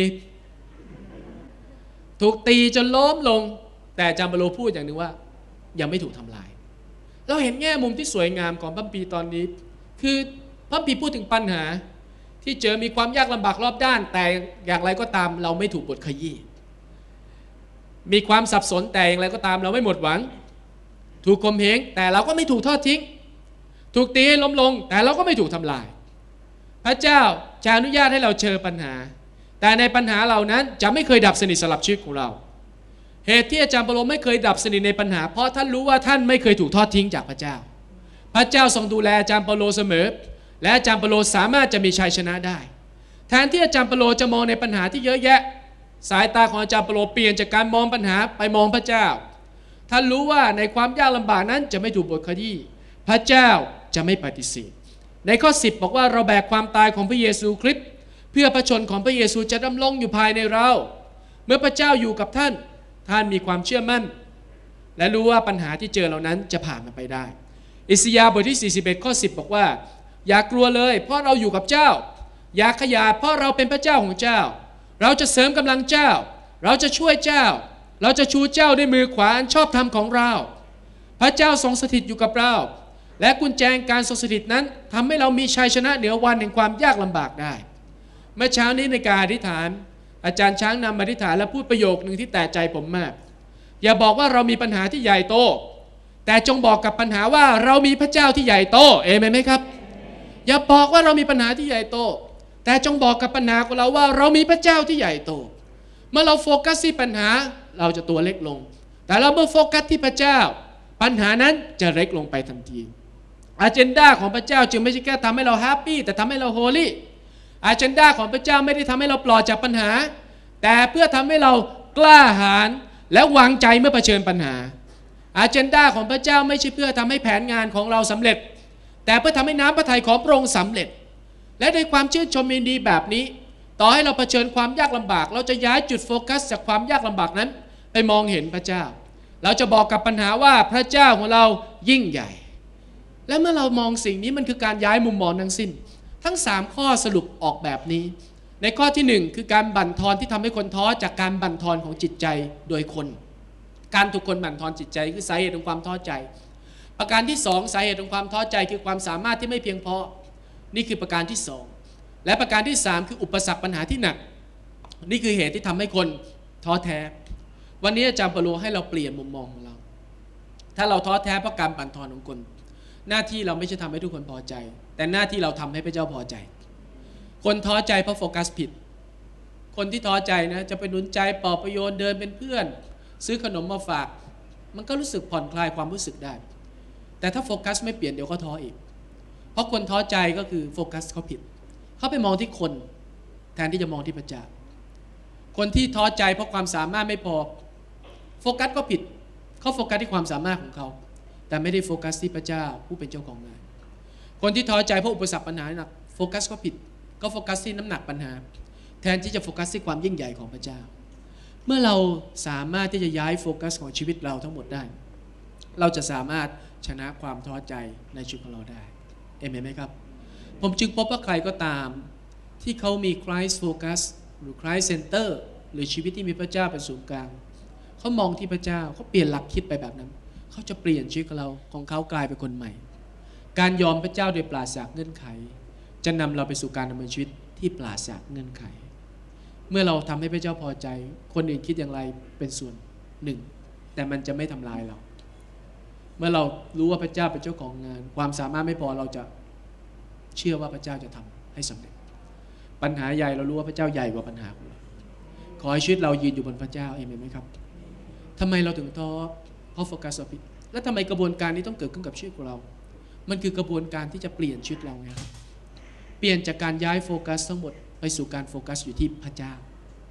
Speaker 1: ถูกตีจนล้มลงแต่อาจารย์เปาโลพูดอย่างหนึ่งว่ายังไม่ถูกทำลายเราเห็นแง่มุมที่สวยงามของพระคัมภีร์ตอนนี้คือพระคัมภีร์พูดถึงปัญหาที่เจอมีความยากลำบากรอบด้านแต่อย่างไรก็ตามเราไม่ถูกบดขยี้มีความสับสนแต่อย่างไรก็ตามเราไม่หมดหวังถูกข่มเหงแต่เราก็ไม่ถูกทอดทิ้งถูกตีให้ล้มลงแต่เราก็ไม่ถูกทำลายพระเจ้าจะอนุญาตให้เราเจอปัญหาแต่ในปัญหาเหล่านั้นจะไม่เคยดับสนิทสลับชีวิตของเราเหตุที่อาจารย์เปาโลไม่เคยดับสนิทในปัญหาเพราะท่านรู้ว่าท่านไม่เคยถูกทอดทิ้งจากพระเจ้าพระเจ้าทรงดูแลอาจารย์เปาโลเสมอและอาจารย์เปาโลสามารถจะมีชัยชนะได้แทนที่อาจารย์เปาโลจะมองในปัญหาที่เยอะแยะสายตาของอาจารย์เปาโลเปลี่ยนจากการมองปัญหาไปมองพระเจ้าท่านรู้ว่าในความยากลำบากนั้นจะไม่ถูกบดขยี้พระเจ้าจะไม่ปฏิเสธในข้อสิบบอกว่าเราแบกความตายของพระเยซูคริสต์เพื่อพระชนของพระเยซูจะดำรงอยู่ภายในเราเมื่อพระเจ้าอยู่กับท่านท่านมีความเชื่อมั่นและรู้ว่าปัญหาที่เจอเหล่านั้นจะผ่านมันไปได้อิสยาห์บทที่สี่สิบเอ็ดข้อสิบบอกว่าอย่ากลัวเลยเพราะเราอยู่กับเจ้าอย่าขยาดเพราะเราเป็นพระเจ้าของเจ้าเราจะเสริมกำลังเจ้าเราจะช่วยเจ้าเราจะชูเจ้าด้วยมือขวาอันชอบธรรมของเราพระเจ้าทรงสถิตอยู่กับเราและกุญแจการทรงสถิตนั้นทำให้เรามีชัยชนะเหนือวันแห่งความยากลำบากได้เมื่อเช้านี้ในการอธิษฐานอาจารย์ช้างนำอธิษฐานและพูดประโยคนึงที่แตะใจผมมากอย่าบอกว่าเรามีปัญหาที่ใหญ่โตแต่จงบอกกับปัญหาว่าเรามีพระเจ้าที่ใหญ่โตเอเมนไหมครับอย่าบอกว่าเรามีปัญหาที่ใหญ่โตแต่จงบอกกับปัญหาของเราว่าเรามีพระเจ้าที่ใหญ่โตเมื่อเราโฟกัสที่ปัญหาเราจะตัวเล็กลงแต่เราเมื่อโฟกัสที่พระเจ้าปัญหานั้นจะเล็กลงไปทันทีอาเจนดาของพระเจ้าจึงไม่ใช่แค่ทำให้เราแฮปปี้แต่ทำให้เราโฮลี่อาเจนดาของพระเจ้าไม่ได้ทำให้เราปลอดจากปัญหาแต่เพื่อทำให้เรากล้าหาญและวางใจเมื่อเผชิญปัญหาอาเจนดาของพระเจ้าไม่ใช่เพื่อทำให้แผนงานของเราสำเร็จแต่เพื่อทำให้น้ำพระทัยของพระองค์สำเร็จและในความชื่นชมยินดีแบบนี้ต่อให้เราเผชิญความยากลำบากเราจะย้ายจุดโฟกัสจากความยากลำบากนั้นไปมองเห็นพระเจ้าเราจะบอกกับปัญหาว่าพระเจ้าของเรายิ่งใหญ่และเมื่อเรามองสิ่งนี้มันคือการย้ายมุมมองทั้งสิ้นทั้งสามข้อสรุปออกแบบนี้ในข้อที่หนึ่งคือการบั่นทอนที่ทำให้คนท้อจากการบั่นทอนของจิตใจโดยคนการถูกคนบั่นทอนจิตใจคือสาเหตุของความท้อใจประการที่สองสาเหตุของความท้อใจคือความสามารถที่ไม่เพียงพอนี่คือประการที่สองและประการที่สามคืออุปสรรคปัญหาที่หนักนี่คือเหตุที่ทำให้คนท้อแท้วันนี้อาจารย์เปาโลให้เราเปลี่ยนมุมมองของเราถ้าเราท้อแท้เพราะการบั่นทอนของคนหน้าที่เราไม่ใช่ทำให้ทุกคนพอใจแต่หน้าที่เราทำให้พระเจ้าพอใจคนท้อใจเพราะโฟกัสผิดคนที่ท้อใจนะจะไปหนุนใจปลอบประโยชน์เดินเป็นเพื่อนซื้อขนมมาฝากมันก็รู้สึกผ่อนคลายความรู้สึกได้แต่ถ้าโฟกัสไม่เปลี่ยนเดี๋ยวก็ท้ออีกเพราะคนท้อใจก็คือโฟกัสเขาผิดเขาไปมองที่คนแทนที่จะมองที่พระเจ้าคนที่ท้อใจเพราะความสามารถไม่พอโฟกัสก็ผิดเขาโฟกัสที่ความสามารถของเขาแต่ไม่ได้โฟกัสที่พระเจ้าผู้เป็นเจ้าของงานคนที่ท้อใจเพราะอุปสรรคปัญหาหนักโฟกัสก็ผิดก็โฟกัสที่น้ำหนักปัญหาแทนที่จะโฟกัสที่ความยิ่งใหญ่ของพระเจ้าเมื่อเราสามารถที่จะย้ายโฟกัสของชีวิตเราทั้งหมดได้เราจะสามารถชนะความท้อใจในชีวิตของเราได้เอเมนไหมครับผมจึงพบว่าใครก็ตามที่เขามี Christ Focus หรือ Christ Center หรือชีวิตที่มีพระเจ้าเป็นศูนย์กลางเขามองที่พระเจ้าเขาเปลี่ยนหลักคิดไปแบบนั้นเขาจะเปลี่ยนชีวิตของเราของเขากลายเป็นคนใหม่การยอมพระเจ้าโดยปราศจากเงื่อนไขจะนำเราไปสู่การดำเนินชีวิตที่ปราศจากเงื่อนไขเมื่อเราทำให้พระเจ้าพอใจคนอื่นคิดอย่างไรเป็นส่วนหนึ่งแต่มันจะไม่ทำลายเราเมื่อเรารู้ว่าพระเจ้าเป็นเจ้าของงานความสามารถไม่พอเราจะเชื่อว่าพระเจ้าจะทำให้สำเร็จปัญหาใหญ่เรารู้ว่าพระเจ้าใหญ่กว่าปัญหาของเราขอให้ชีวิตเรายืนอยู่บนพระเจ้าเอเมนไหมครับทำไมเราถึงท้อเพราะโฟกัสผิดและทำไมกระบวนการนี้ต้องเกิดขึ้นกับชีวิตของเรามันคือกระบวนการที่จะเปลี่ยนชีวิตเราไงครับเปลี่ยนจากการย้ายโฟกัสทั้งหมดไปสู่การโฟกัสอยู่ที่พระเจ้า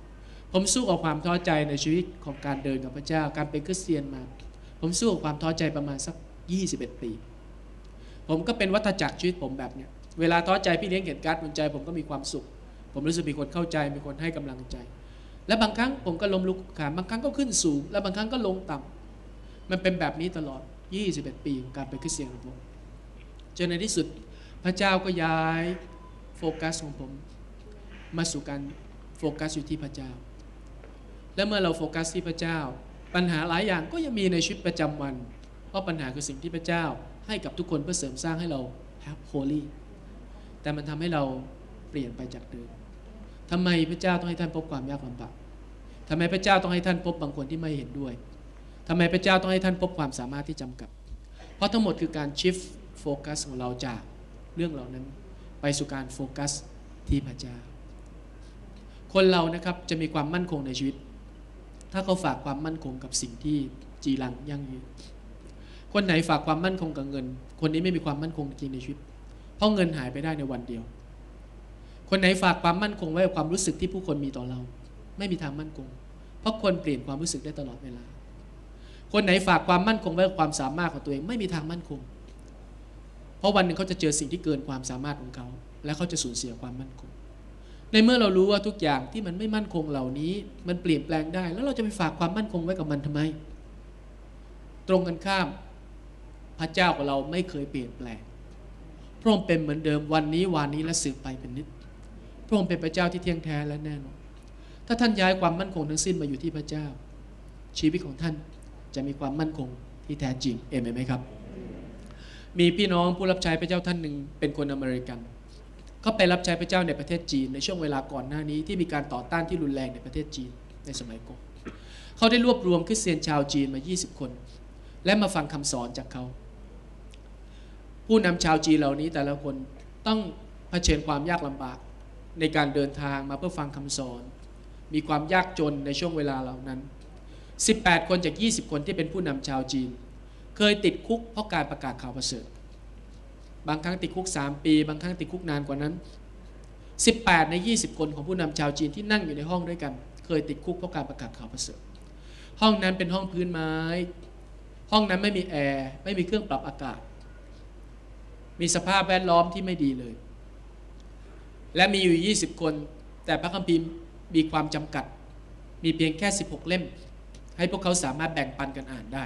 Speaker 1: ผมสู้กับความท้อใจในชีวิตของการเดินกับพระเจ้าการเป็นคริสเตียนมาผมสู้กับความท้อใจประมาณสักยี่สิบเอ็ดปีผมก็เป็นวัฏจักรชีวิตผมแบบเนี้ยเวลาท้อใจพี่เลี้ยงเห็นการ์ดบนใจผมก็มีความสุขผมรู้สึกมีคนเข้าใจมีคนให้กำลังใจและบางครั้งผมก็ล้มลุกคลุกคลานบางครั้งก็ขึ้นสูงและบางครั้งก็ลงต่ำมันเป็นแบบนี้ตลอดยี่สิบเอ็ดปีของการเป็นคริสเตียนของผมจนในที่สุดพระเจ้าก็ย้ายโฟกัสของผมมาสู่การโฟกัสอยู่ที่พระเจ้าและเมื่อเราโฟกัสที่พระเจ้าปัญหาหลายอย่างก็ยังมีในชีวิตประจำวันเพราะปัญหาคือสิ่งที่พระเจ้าให้กับทุกคนเพื่อเสริมสร้างให้เราแฮปโฮลี่แต่มันทำให้เราเปลี่ยนไปจากเดิมทำไมพระเจ้าต้องให้ท่านพบความยากลำบากทำไมพระเจ้าต้องให้ท่านพบบางคนที่ไม่เห็นด้วยทำไมพระเจ้าต้องให้ท่านพบความสามารถที่จำกัดเพราะทั้งหมดคือการชิฟต์โฟกัสของเราจากเรื่องเหล่านั้นไปสู่การโฟกัสที่พระเจ้าคนเรานะครับจะมีความมั่นคงในชีวิตถ้าเขาฝากความมั่นคงกับสิ่งที่จีรังยั่งยืนคนไหนฝากความมั่นคงกับเงินคนนี้ไม่มีความมั่นคงจริงในชีวิตเพราะเงินหายไปได้ในวันเดียวคนไหนฝากความมั่นคงไว้กับความรู้สึกที่ผู้คนมีต่อเราไม่มีทางมั่นคงเพราะคนเปลี่ยนความรู้สึกได้ตลอดเวลาคนไหนฝากความมั่นคงไว้กับความสามารถของตัวเองไม่มีทางมั่นคงเพราะวันหนึ่งเขาจะเจอสิ่งที่เกินความสามารถของเขาและเขาจะสูญเสียความมั่นคงในเมื่อเรารู้ว่าทุกอย่างที่มันไม่มั่นคงเหล่านี้มันเปลี่ยนแปลงได้แล้วเราจะไปฝากความมั่นคงไว้กับมันทำไมตรงกันข้ามพระเจ้าของเราไม่เคยเปลี่ยนแปลงพระองค์เป็นเหมือนเดิมวันนี้วานนี้และสืบไปเป็นนิจพระองค์เป็นพระเจ้าที่เที่ยงแท้และแน่นอนถ้าท่านย้ายความมั่นคงทั้งสิ้นมาอยู่ที่พระเจ้าชีวิตของท่านจะมีความมั่นคงที่แท้จริงเอเมนไหมครับมีพี่น้องผู้รับใช้พระเจ้าท่านหนึ่งเป็นคนอเมริกันเขาไปรับใช้พระเจ้าในประเทศจีนในช่วงเวลาก่อนหน้านี้ที่มีการต่อต้านที่รุนแรงในประเทศจีนในสมัยก่อนเขาได้รวบรวมคริสเตียนชาวจีนมายี่สิบคนและมาฟังคำสอนจากเขาผู้นำชาวจีนเหล่านี้แต่ละคนต้องเผชิญความยากลำบากในการเดินทางมาเพื่อฟังคำสอนมีความยากจนในช่วงเวลาเหล่านั้นสิบแปดคนจากยี่สิบคนที่เป็นผู้นำชาวจีนเคยติดคุกเพราะการประกาศข่าวประเสริฐบางครั้งติดคุกสามปีบางครั้งติดคุกนานกว่านั้นสิบแปดในยี่สิบคนของผู้นำชาวจีนที่นั่งอยู่ในห้องด้วยกันเคยติดคุกเพราะการประกาศข่าวประเสริฐห้องนั้นเป็นห้องพื้นไม้ห้องนั้นไม่มีแอร์ไม่มีเครื่องปรับอากาศมีสภาพแวดล้อมที่ไม่ดีเลยและมีอยู่ยี่สิบคนแต่พระคัมภีร์มีความจำกัดมีเพียงแค่สิบหกเล่มให้พวกเขาสามารถแบ่งปันกันอ่านได้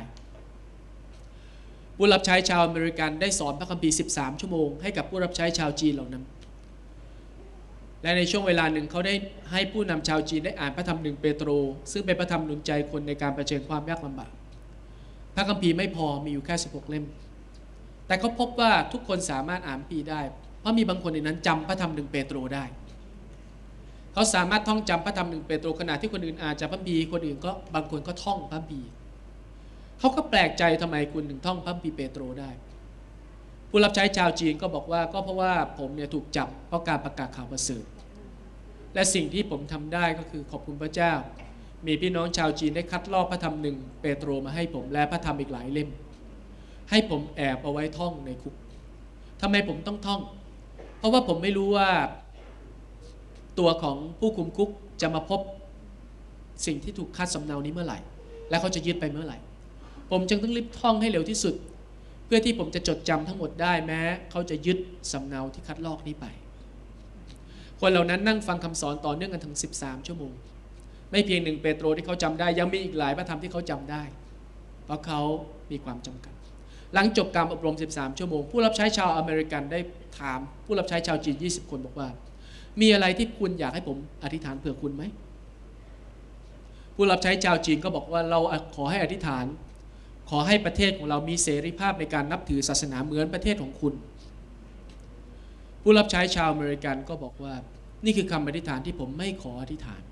Speaker 1: ผู้รับใช้ชาวอเมริกันได้สอนพระคัมภีร์สิบสามชั่วโมงให้กับผู้รับใช้ชาวจีนเหล่านั้นและในช่วงเวลาหนึ่งเขาได้ให้ผู้นำชาวจีนได้อ่านพระธรรมหนึ่งเปโตรซึ่งเป็นพระธรรมหนุนใจคนในการเผชิญความยากลำบากพระคัมภีร์ไม่พอมีอยู่แค่สิบหกเล่มแต่เขาพบว่าทุกคนสามารถอ่านพระคัมภีร์ได้เพราะมีบางคนในนั้นจำพระธรรมหนึ่งเปโตรได้เขาสามารถท่องจำพระธรรมหนึ่งเปโตรขณะที่คนอื่นอ่านจากพระคัมภีร์คนอื่นก็บางคนก็ท่องพระคัมภีร์เขาก็แปลกใจทำไมคุณถึงท่องพระคัมภีร์เปโตรได้ผู้รับใช้ชาวจีนก็บอกว่าก็เพราะว่าผมเนี่ยถูกจับเพราะการประกาศข่าวประเสริฐและสิ่งที่ผมทำได้ก็คือขอบคุณพระเจ้ามีพี่น้องชาวจีนได้คัดลอกพระธรรมหนึ่งเปโตรมาให้ผมและพระธรรมอีกหลายเล่มให้ผมแอบเอาไว้ท่องในคุกทำไมผมต้องท่องเพราะว่าผมไม่รู้ว่าตัวของผู้คุมคุกจะมาพบสิ่งที่ถูกคัดสำเนานี้เมื่อไหร่และเขาจะยึดไปเมื่อไหร่ผมจึงต้องรีบท่องให้เร็วที่สุดเพื่อที่ผมจะจดจำทั้งหมดได้แม้เขาจะยึดสำเนาที่คัดลอกนี้ไปคนเหล่านั้นนั่งฟังคำสอนต่อเนื่องกันถึงสิบสามชั่วโมงไม่เพียงหนึ่งเปโตรที่เขาจำได้ยังมีอีกหลายพระธรรมที่เขาจำได้เพราะเขามีความจำกัดหลังจบการอบรมสิบสามชั่วโมงผู้รับใช้ชาวอเมริกันได้ถามผู้รับใช้ชาวจีนยี่สิบคนบอกว่ามีอะไรที่คุณอยากให้ผมอธิษฐานเผื่อคุณไหมผู้รับใช้ชาวจีนก็บอกว่าเราขอให้อธิษฐานขอให้ประเทศของเรามีเสรีภาพในการนับถือศาสนาเหมือนประเทศของคุณผู้รับใช้ชาวอเมริกันก็บอกว่านี่คือคำอธิษฐานที่ผมไม่ขออธิษฐาน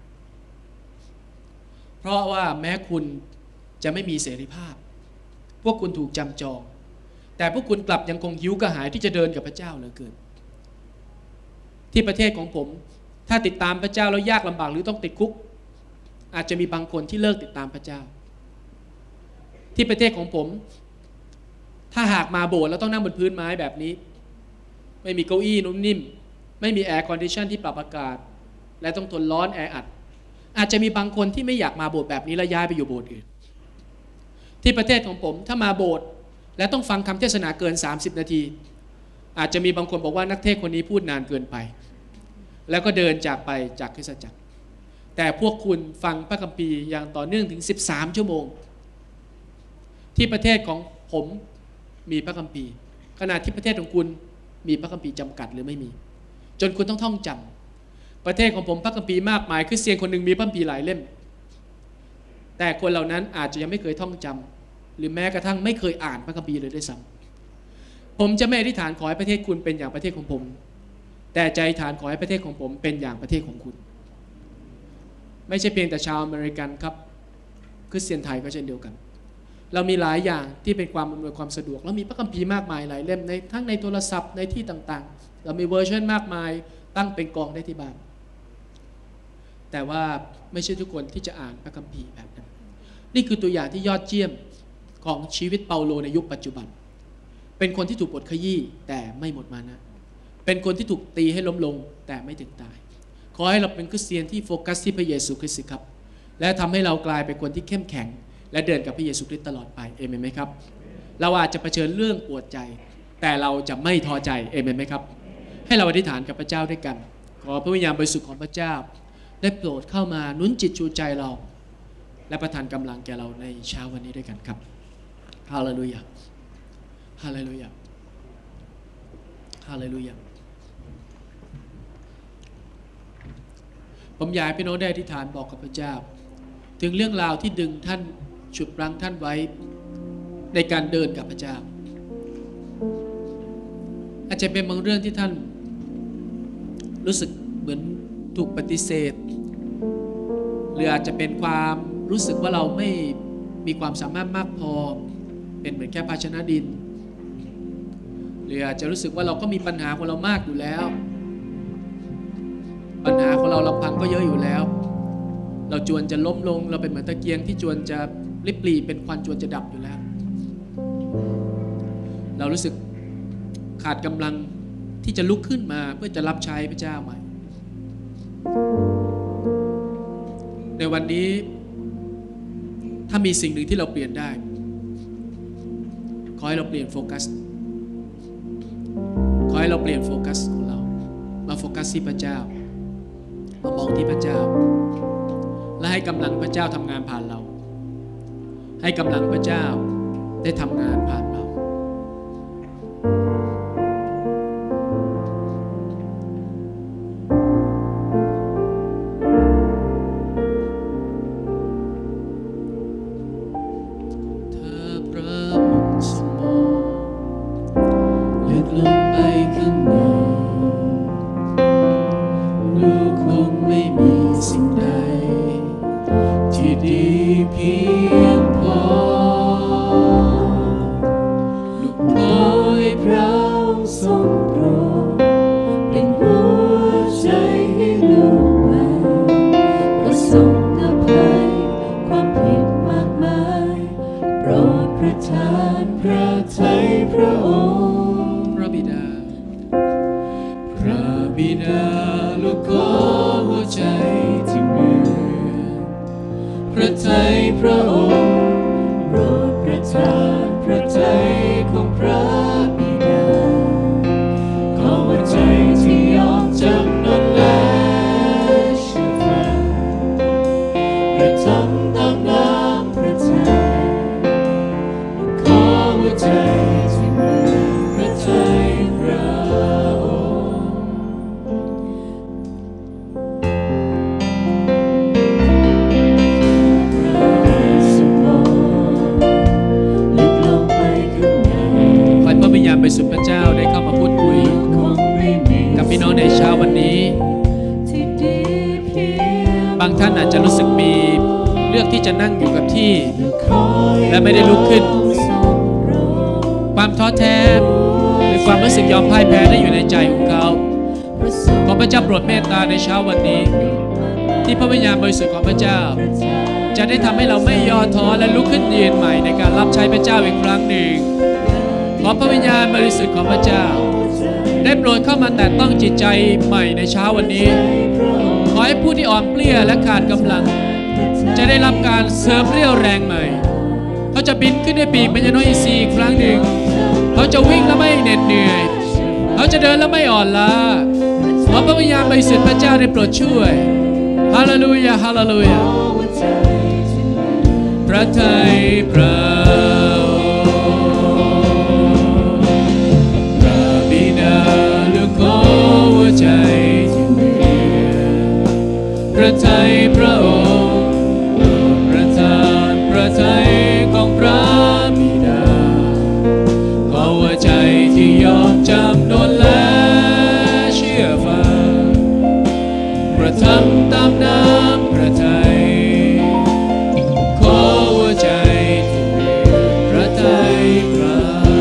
Speaker 1: เพราะว่าแม้คุณจะไม่มีเสรีภาพพวกคุณถูกจำจองแต่พวกคุณกลับยังคงหิวกระหายที่จะเดินกับพระเจ้าเหลือเกินที่ประเทศของผมถ้าติดตามพระเจ้าแล้วยากลำบากหรือต้องติดคุกอาจจะมีบางคนที่เลิกติดตามพระเจ้าที่ประเทศของผมถ้าหากมาโบสถ์แล้วต้องนั่งบนพื้นไม้แบบนี้ไม่มีเก้าอี้นุ่มนิ่มไม่มีแอร์คอนดิชันที่ปรับอากาศและต้องทนร้อนแออัดอาจจะมีบางคนที่ไม่อยากมาโบสถ์แบบนี้แล้วย้ายไปอยู่โบสถ์อื่นที่ประเทศของผมถ้ามาโบสถ์และต้องฟังคำเทศนาเกินสามสิบนาทีอาจจะมีบางคนบอกว่านักเทศคนนี้พูดนานเกินไปแล้วก็เดินจากไปจากคริสตจักรแต่พวกคุณฟังพระคัมภีร์อย่างต่อเนื่องถึงสิบสามชั่วโมงที่ประเทศของผมมีพระคัมภีร์ขณะที่ประเทศของคุณมีพระคัมภีร์จำกัดหรือไม่มีจนคุณต้องท่องจำประเทศของผมพระคัมภีร์มากมายคริสเตียนคนหนึ่งมีพระคัมภีร์หลายเล่มแต่คนเหล่านั้นอาจจะยังไม่เคยท่องจำหรือแม้กระทั่งไม่เคยอ่านพระคัมภีร์เลยด้วยซ้ำผมจะไม่อธิษฐานขอให้ประเทศคุณเป็นอย่างประเทศของผมแต่ใจอธิษฐานขอให้ประเทศของผมเป็นอย่างประเทศของคุณไม่ใช่เพียงแต่ชาวอเมริกันครับคริสเตียนไทยก็เช่นเดียวกันเรามีหลายอย่างที่เป็นความอำนวยความสะดวกเรามีพระคัมภีร์มากมายหลายเล่มในทั้งในโทรศัพท์ในที่ต่างๆเรามีเวอร์ชันมากมายตั้งเป็นกองได้ที่บ้านแต่ว่าไม่ใช่ทุกคนที่จะอ่านพระคัมภีร์แบบนั้นนี่คือตัวอย่างที่ยอดเยี่ยมของชีวิตเปาโลในยุคปัจจุบันเป็นคนที่ถูกบทขยี้แต่ไม่หมดมานะเป็นคนที่ถูกตีให้ล้มลงแต่ไม่ถึงตายขอให้เราเป็นคริสเตียนที่โฟกัสที่พระเยซูคริสต์ครับและทำให้เรากลายเป็นคนที่เข้มแข็งและเดินกับพระเยซูคริสต์ตลอดไปเอเมนไหมครับเราอาจจะเผชิญเรื่องปวดใจแต่เราจะไม่ท้อใจเอเมนไหมครับให้เราอธิษฐานกับพระเจ้าด้วยกันขอพระวิญญาณบริสุทธิ์ของพระเจ้าได้โปรดเข้ามาหนุนจิตชูใจเราและประทานกำลังแก่เราในเช้าวันนี้ด้วยกันครับฮาเลลูยาฮาเลลูยาฮาเลลูยาผมอยากให้พี่น้องได้อธิษฐานบอกกับพระเจ้าถึงเรื่องราวที่ดึงท่านฉุดรั้งท่านไว้ในการเดินกับพระเจ้าอาจจะเป็นบางเรื่องที่ท่านรู้สึกเหมือนถูกปฏิเสธหรืออาจจะเป็นความรู้สึกว่าเราไม่มีความสามารถมากพอเป็นเหมือนแค่ภาชนะดินหรืออาจจะรู้สึกว่าเราก็มีปัญหาของเรามากอยู่แล้วปัญหาของเราลำพังก็เยอะอยู่แล้วเราจวนจะล้มลงเราเป็นเหมือนตะเกียงที่จวนจะริบหรี่เป็นควันจวนจะดับอยู่แล้วเรารู้สึกขาดกำลังที่จะลุกขึ้นมาเพื่อจะรับใช้พระเจ้าใหม่ในวันนี้ถ้ามีสิ่งหนึ่งที่เราเปลี่ยนได้ขอให้เราเปลี่ยนโฟกัสขอให้เราเปลี่ยนโฟกัสของเรามาโฟกัสที่พระเจ้ามามองที่พระเจ้าและให้กำลังพระเจ้าทำงานผ่านเราให้กำลังพระเจ้าได้ทำงานผ่านเราและไม่ได้ลุกขึ้นความท้อแท้หรือความรู้สึกยอมพ่ายแพ้ได้อยู่ในใจของเขาขอพระเจ้าโปรดเมตตาในเช้าวันนี้ที่พระวิญญาณบริสุทธิ์ของพระเจ้าจะได้ทำให้เราไม่ย่อท้อและลุกขึ้นยืนใหม่ในการรับใช้พระเจ้าอีกครั้งหนึ่งขอพระวิญญาณบริสุทธิ์ของพระเจ้าได้โปรดเข้ามาแตะต้องจิตใจใหม่ในเช้าวันนี้ขอให้ผู้ที่อ่อนเปลี้ยและขาดกำลังจะได้รับการเสริมเรี่ยวแรงใหม่เขาจะบินขึ้นด้วยปีกเป็นน้อยอีซีอีกครั้งหนึ่งเขาจะวิ่งและไม่เหน็ดเหนื่อยเขาจะเดินและไม่อ่อนล้าขอพระวิญญาณบริสุทธิ์พระเจ้าได้โปรดช่วยฮาเลลูยาฮาเลลูยาพระทัยพระพระบิดาเลือกขอหัวใจที่เหลือพระทัยพระองค์ประทานพระทัยของพระบิดาขอหัวใจที่ยอมจำนนและเชื่อฟังประทำตามน้ำพระทัยขอหัวใจที่มีพระทัยพระ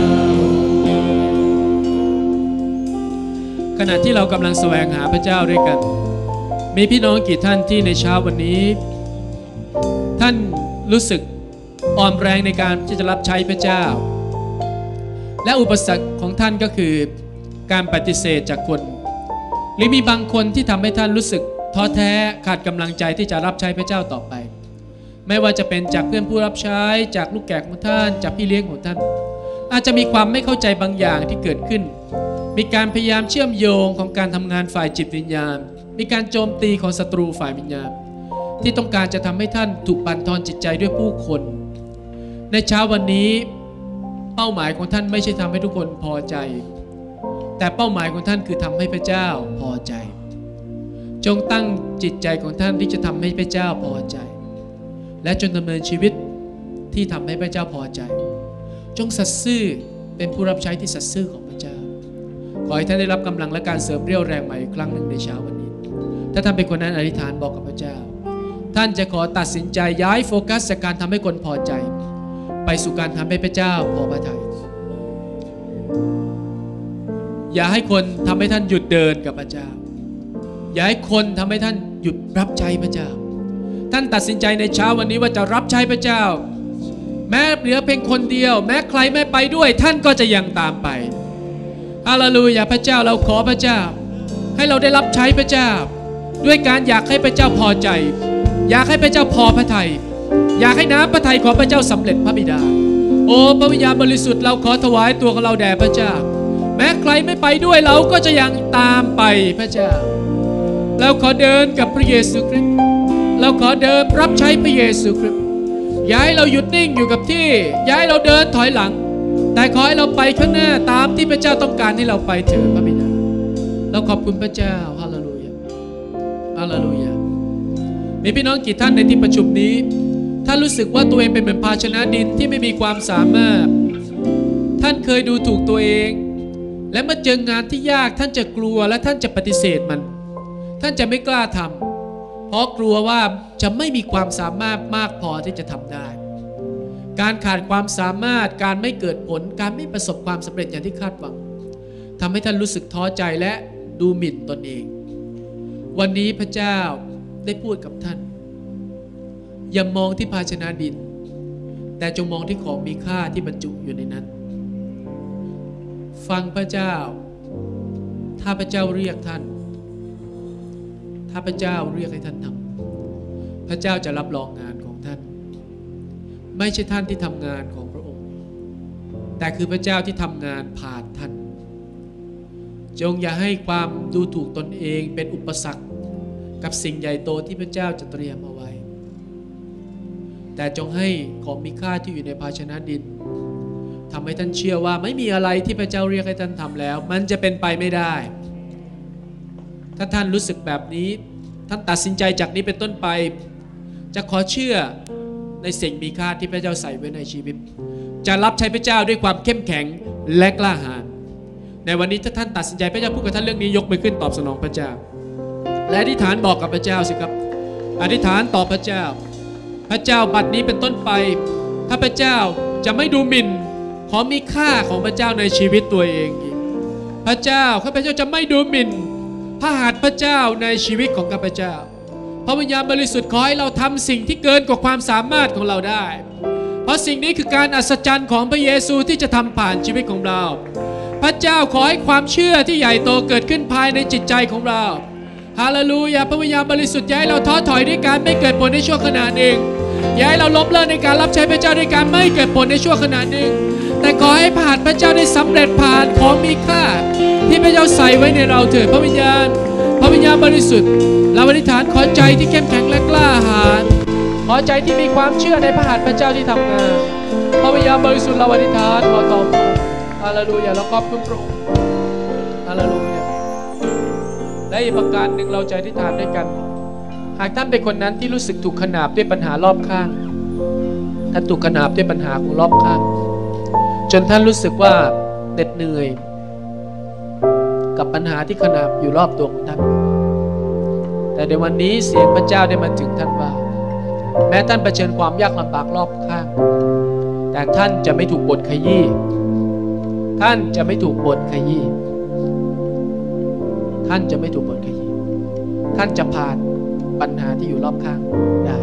Speaker 1: ขณะที่เรากำลังแสวงหาพระเจ้าด้วยกันมีพี่น้องกี่ท่านที่ในเช้าวันนี้ท่านรู้สึกอ่อนแรงในการที่จะรับใช้พระเจ้าและอุปสรรคของท่านก็คือการปฏิเสธจากคนหรือมีบางคนที่ทำให้ท่านรู้สึกท้อแท้ขาดกำลังใจที่จะรับใช้พระเจ้าต่อไปไม่ว่าจะเป็นจากเพื่อนผู้รับใช้จากลูกแกะของท่านจากพี่เลี้ยงของท่านอาจจะมีความไม่เข้าใจบางอย่างที่เกิดขึ้นมีการพยายามเชื่อมโยงของการทำงานฝ่ายจิตวิญญาณมีการโจมตีของศัตรูฝ่ายวิญญาณที่ต้องการจะทำให้ท่านถูกบั่นทอนจิตใจด้วยผู้คนในเช้าวันนี้เป้าหมายของท่านไม่ใช่ทำให้ทุกคนพอใจแต่เป้าหมายของท่านคือทำให้พระเจ้าพอใจจงตั้งจิตใจของท่านที่จะทำให้พระเจ้าพอใจและจงดำเนินชีวิตที่ทำให้พระเจ้าพอใจจงสัตย์ซื่อเป็นผู้รับใช้ที่สัตย์ซื่อของพระเจ้าขอให้ท่านได้รับกำลังและการเสริมเรี่ยวแรงใหม่อีกครั้งหนึ่งในเช้าวันนี้ถ้าท่านเป็นคนนั้นอธิษฐานบอกกับพระเจ้าท่านจะขอตัดสินใจย้ายโฟกัสจากการทำให้คนพอใจไปสู่การทำให้พระเจ้าพอพระทัยอย่าให้คนทำให้ท่านหยุดเดินกับพระเจ้าอย่าให้คนทำให้ท่านหยุดรับใช้พระเจ้าท่านตัดสินใจในเช้าวันนี้ว่าจะรับใช้พระเจ้าแม้เหลือเพียงคนเดียวแม้ใครไม่ไปด้วยท่านก็จะยังตามไปฮาเลลูยาพระเจ้าเราขอพระเจ้าให้เราได้รับใช้พระเจ้าด้วยการอยากให้พระเจ้าพอใจอยากให้พระเจ้าพอพระทัยอยากให้น้ำพระทัยของพระเจ้าสำเร็จพระบิดาโอ้พระวิญญาณบริสุทธิ์เราขอถวายตัวของเราแด่พระเจ้าแม้ใครไม่ไปด้วยเราก็จะยังตามไปพระเจ้าเราขอเดินกับพระเยซูคริสต์เราขอเดินรับใช้พระเยซูคริสต์อย่าให้เราหยุดนิ่งอยู่กับที่อย่าให้เราเดินถอยหลังแต่ขอให้เราไปข้างหน้าตามที่พระเจ้าต้องการให้เราไปเถิดพระบิดาเราขอบคุณพระเจ้าฮาเลลูยาฮาเลลูยามีพี่น้องกี่ท่านในที่ประชุมนี้ท่านรู้สึกว่าตัวเองเป็นเหมือนภาชนะดินที่ไม่มีความสามารถท่านเคยดูถูกตัวเองและเมื่อเจองานที่ยากท่านจะกลัวและท่านจะปฏิเสธมันท่านจะไม่กล้าทำเพราะกลัวว่าจะไม่มีความสามารถมากพอที่จะทำได้การขาดความสามารถการไม่เกิดผลการไม่ประสบความสำเร็จอย่างที่คาดหวังทำให้ท่านรู้สึกท้อใจและดูหมิ่นตนเองวันนี้พระเจ้าได้พูดกับท่านอย่ามองที่ภาชนะดินแต่จงมองที่ของมีค่าที่บรรจุอยู่ในนั้นฟังพระเจ้าถ้าพระเจ้าเรียกท่านถ้าพระเจ้าเรียกให้ท่านทำพระเจ้าจะรับรองงานของท่านไม่ใช่ท่านที่ทำงานของพระองค์แต่คือพระเจ้าที่ทำงานผ่านท่านจงอย่าให้ความดูถูกตนเองเป็นอุปสรรคกับสิ่งใหญ่โตที่พระเจ้าจะเตรียมเอาไว้แต่จงให้ของมีค่าที่อยู่ในภาชนะดินทำให้ท่านเชื่อว่าไม่มีอะไรที่พระเจ้าเรียกให้ท่านทำแล้วมันจะเป็นไปไม่ได้ถ้าท่านรู้สึกแบบนี้ท่านตัดสินใจจากนี้เป็นต้นไปจะขอเชื่อในสิ่งมีค่าที่พระเจ้าใส่ไว้ในชีวิตจะรับใช้พระเจ้าด้วยความเข้มแข็งและกล้าหาญในวันนี้ถ้าท่านตัดสินใจพระเจ้าพูดกับท่านเรื่องนี้ยกมือขึ้นตอบสนองพระเจ้าและอธิษฐานบอกกับพระเจ้าสิครับอธิษฐานต่อพระเจ้าพระเจ้าบัดนี้เป็นต้นไปถ้าพระเจ้าจะไม่ดูหมิ่นของมีค่าของพระเจ้าในชีวิตตัวเองอีกพระเจ้าข้าพเจ้าจะไม่ดูหมิ่นพระหัตถ์พระเจ้าในชีวิตของข้าพเจ้าพระวิญญาณบริสุทธิ์ขอให้เราทำสิ่งที่เกินกว่าความสามารถของเราได้เพราะสิ่งนี้คือการอัศจรรย์ของพระเยซูที่จะทำผ่านชีวิตของเราพระเจ้าขอให้ความเชื่อที่ใหญ่โตเกิดขึ้นภายในจิตใจของเราฮาเลลูยาพระวิญญาณบริสุทธิ์อย่าให้เราท้อถอยด้วยการไม่เกิดผลในชั่วขณะหนึ่งอย่าให้เราล้มเลิกในการรับใช้พระเจ้าด้วยการไม่เกิดผลในชั่วขณะหนึ่งแต่ขอให้ผ่านพระเจ้าได้สำเร็จผ่านของมีค่าที่พระเจ้าใส่ไว้ในเราเถิดพระวิญญาณพระวิญญาณบริสุทธิ์เราอธิษฐานขอใจที่เข้มแข็งและกล้าหาญขอใจที่มีความเชื่อในพระหัตถ์พระเจ้าที่ทำงานพระวิญญาณบริสุทธิ์เราอธิษฐานขอตอบฮาเลลูยาเราขอบคุณพระองค์ฮาเลลูยาและอีกประการหนึ่งเราจะอธิษฐานด้วยกันหากท่านเป็นคนนั้นที่รู้สึกถูกขนาบด้วยปัญหารอบข้างท่านถูกขนาบด้วยปัญหาของรอบข้างจนท่านรู้สึกว่าเหน็ดเหนื่อยกับปัญหาที่ขนาบอยู่รอบตัวของท่านแต่ในวันนี้เสียงพระเจ้าได้มาถึงท่านว่าแม้ท่านเผชิญความยากลำบากรอบข้างแต่ท่านจะไม่ถูกบดขยี้ท่านจะไม่ถูกบดขยี้ท่านจะไม่ถูกบดขยี้ท่านจะผ่านปัญหาที่อยู่รอบข้างได้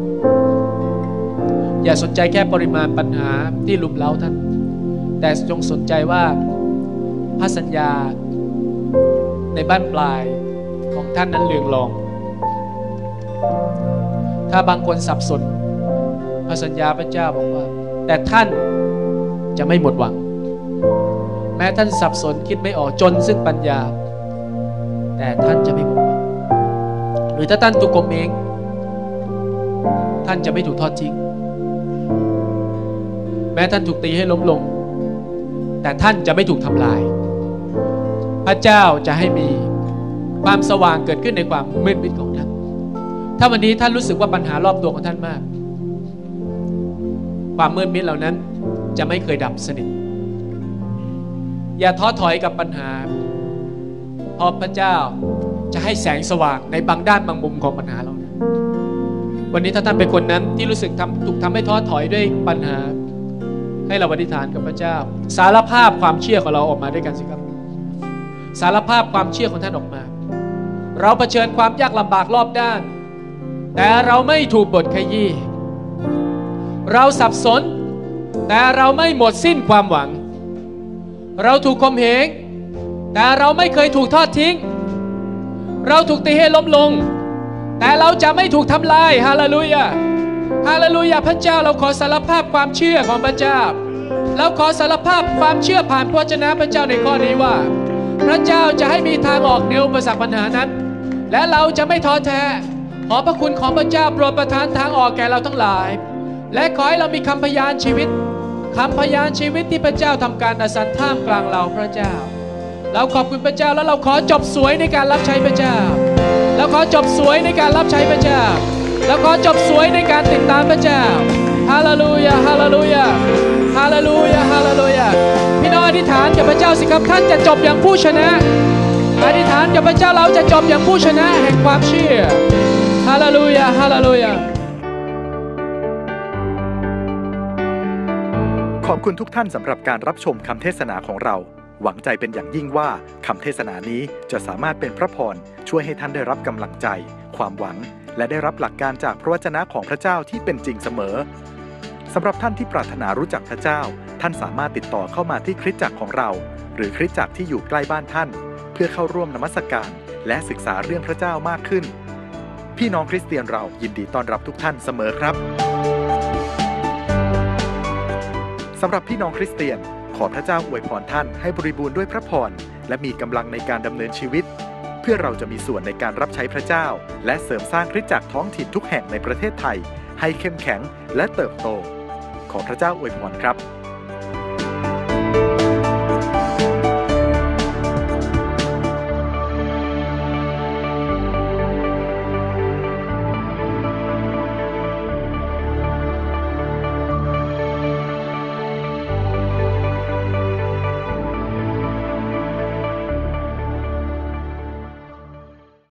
Speaker 1: อย่าสนใจแค่ปริมาณปัญหาที่ลุมเร้าท่านแต่จงสนใจว่าพระสัญญาในบ้านปลายของท่านนั้นเรืองรองถ้าบางคนสับสนพระสัญญาพระเจ้าบอกว่าแต่ท่านจะไม่หมดหวังแม้ท่านสับสนคิดไม่ออกจนซึ่งปัญญาแต่ท่านจะไม่หมดหวังหรือถ้าท่านถูกข่มเหงท่านจะไม่ถูกทอดทิ้งแม้ท่านถูกตีให้ล้มลงแต่ท่านจะไม่ถูกทำลายพระเจ้าจะให้มีความสว่างเกิดขึ้นในความมืดมิดของท่านถ้าวันนี้ท่านรู้สึกว่าปัญหารอบตัวของท่านมากความมืดมิดเหล่านั้นจะไม่เคยดับสนิทอย่าท้อถอยกับปัญหาเพราะพระเจ้าจะให้แสงสว่างในบางด้านบางมุมของปัญหาเรานั้นวันนี้ถ้าท่านเป็นคนนั้นที่รู้สึกทำถูกทำให้ท้อถอยด้วยปัญหาให้เราอธิษฐานกับพระเจ้าสารภาพความเชื่อของเราออกมาด้วยกันสิครับสารภาพความเชื่อของท่านออกมาเราเผชิญความยากลำบากรอบด้านแต่เราไม่ถูกบดขยี้เราสับสนแต่เราไม่หมดสิ้นความหวังเราถูกข่มเหงแต่เราไม่เคยถูกทอดทิ้งเราถูกตีให้ล้มลงแต่เราจะไม่ถูกทำลายฮาเลลูยาฮาเลลูยาพระเจ้าเราขอสารภาพความเชื่อของพระเจ้าเราขอสารภาพความเชื่อผ่านพระวจนะพระเจ้าในข้อนี้ว่าพระเจ้าจะให้มีทางออกในอุปสรรคปัญหานั้นและเราจะไม่ท้อแท้ขอพระคุณของพระเจ้าโปรดประทานทางออกแก่เราทั้งหลายและขอให้เรามีคำพยานชีวิตคำพยานชีวิตที่พระเจ้าทำการอัศจรรย์ท่ามกลางเราพระเจ้าเราขอบคุณพระเจ้าแล้วเราขอจบสวยในการรับใช้พระเจ้าเราขอจบสวยในการรับใช้พระเจ้าเราขอจบสวยในการติดตามพระเจ้าฮาเลลูยาฮาเลลูยาฮาเลลูยาฮาเลลูยาพี่น้องอธิษฐานกับพระเจ้าสิครับท่านจะจบอย่างผู้ชนะอธิษฐานกับพระเจ้าเราจะจบอย่างผู้ชนะแห่งความเชื่อฮาเลลูยาฮาเลลูยา
Speaker 3: ขอบคุณทุกท่านสำหรับการรับชมคำเทศนาของเราหวังใจเป็นอย่างยิ่งว่าคำเทศนานี้จะสามารถเป็นพระพรช่วยให้ท่านได้รับกำลังใจความหวังและได้รับหลักการจากพระวจนะของพระเจ้าที่เป็นจริงเสมอสำหรับท่านที่ปรารถนารู้จักพระเจ้าท่านสามารถติดต่อเข้ามาที่คริสตจักรของเราหรือคริสตจักรที่อยู่ใกล้บ้านท่านเพื่อเข้าร่วมนมัสการและศึกษาเรื่องพระเจ้ามากขึ้นพี่น้องคริสเตียนเรายินดีต้อนรับทุกท่านเสมอครับสำหรับพี่น้องคริสเตียนขอพระเจ้าอวยพรท่านให้บริบูรณ์ด้วยพระพรและมีกำลังในการดำเนินชีวิตเพื่อเราจะมีส่วนในการรับใช้พระเจ้าและเสริมสร้างคริสตจักรท้องถิ่นทุกแห่งในประเทศไทยให้เข้มแข็งและเติบโตขอพระเจ้าอวยพรครับ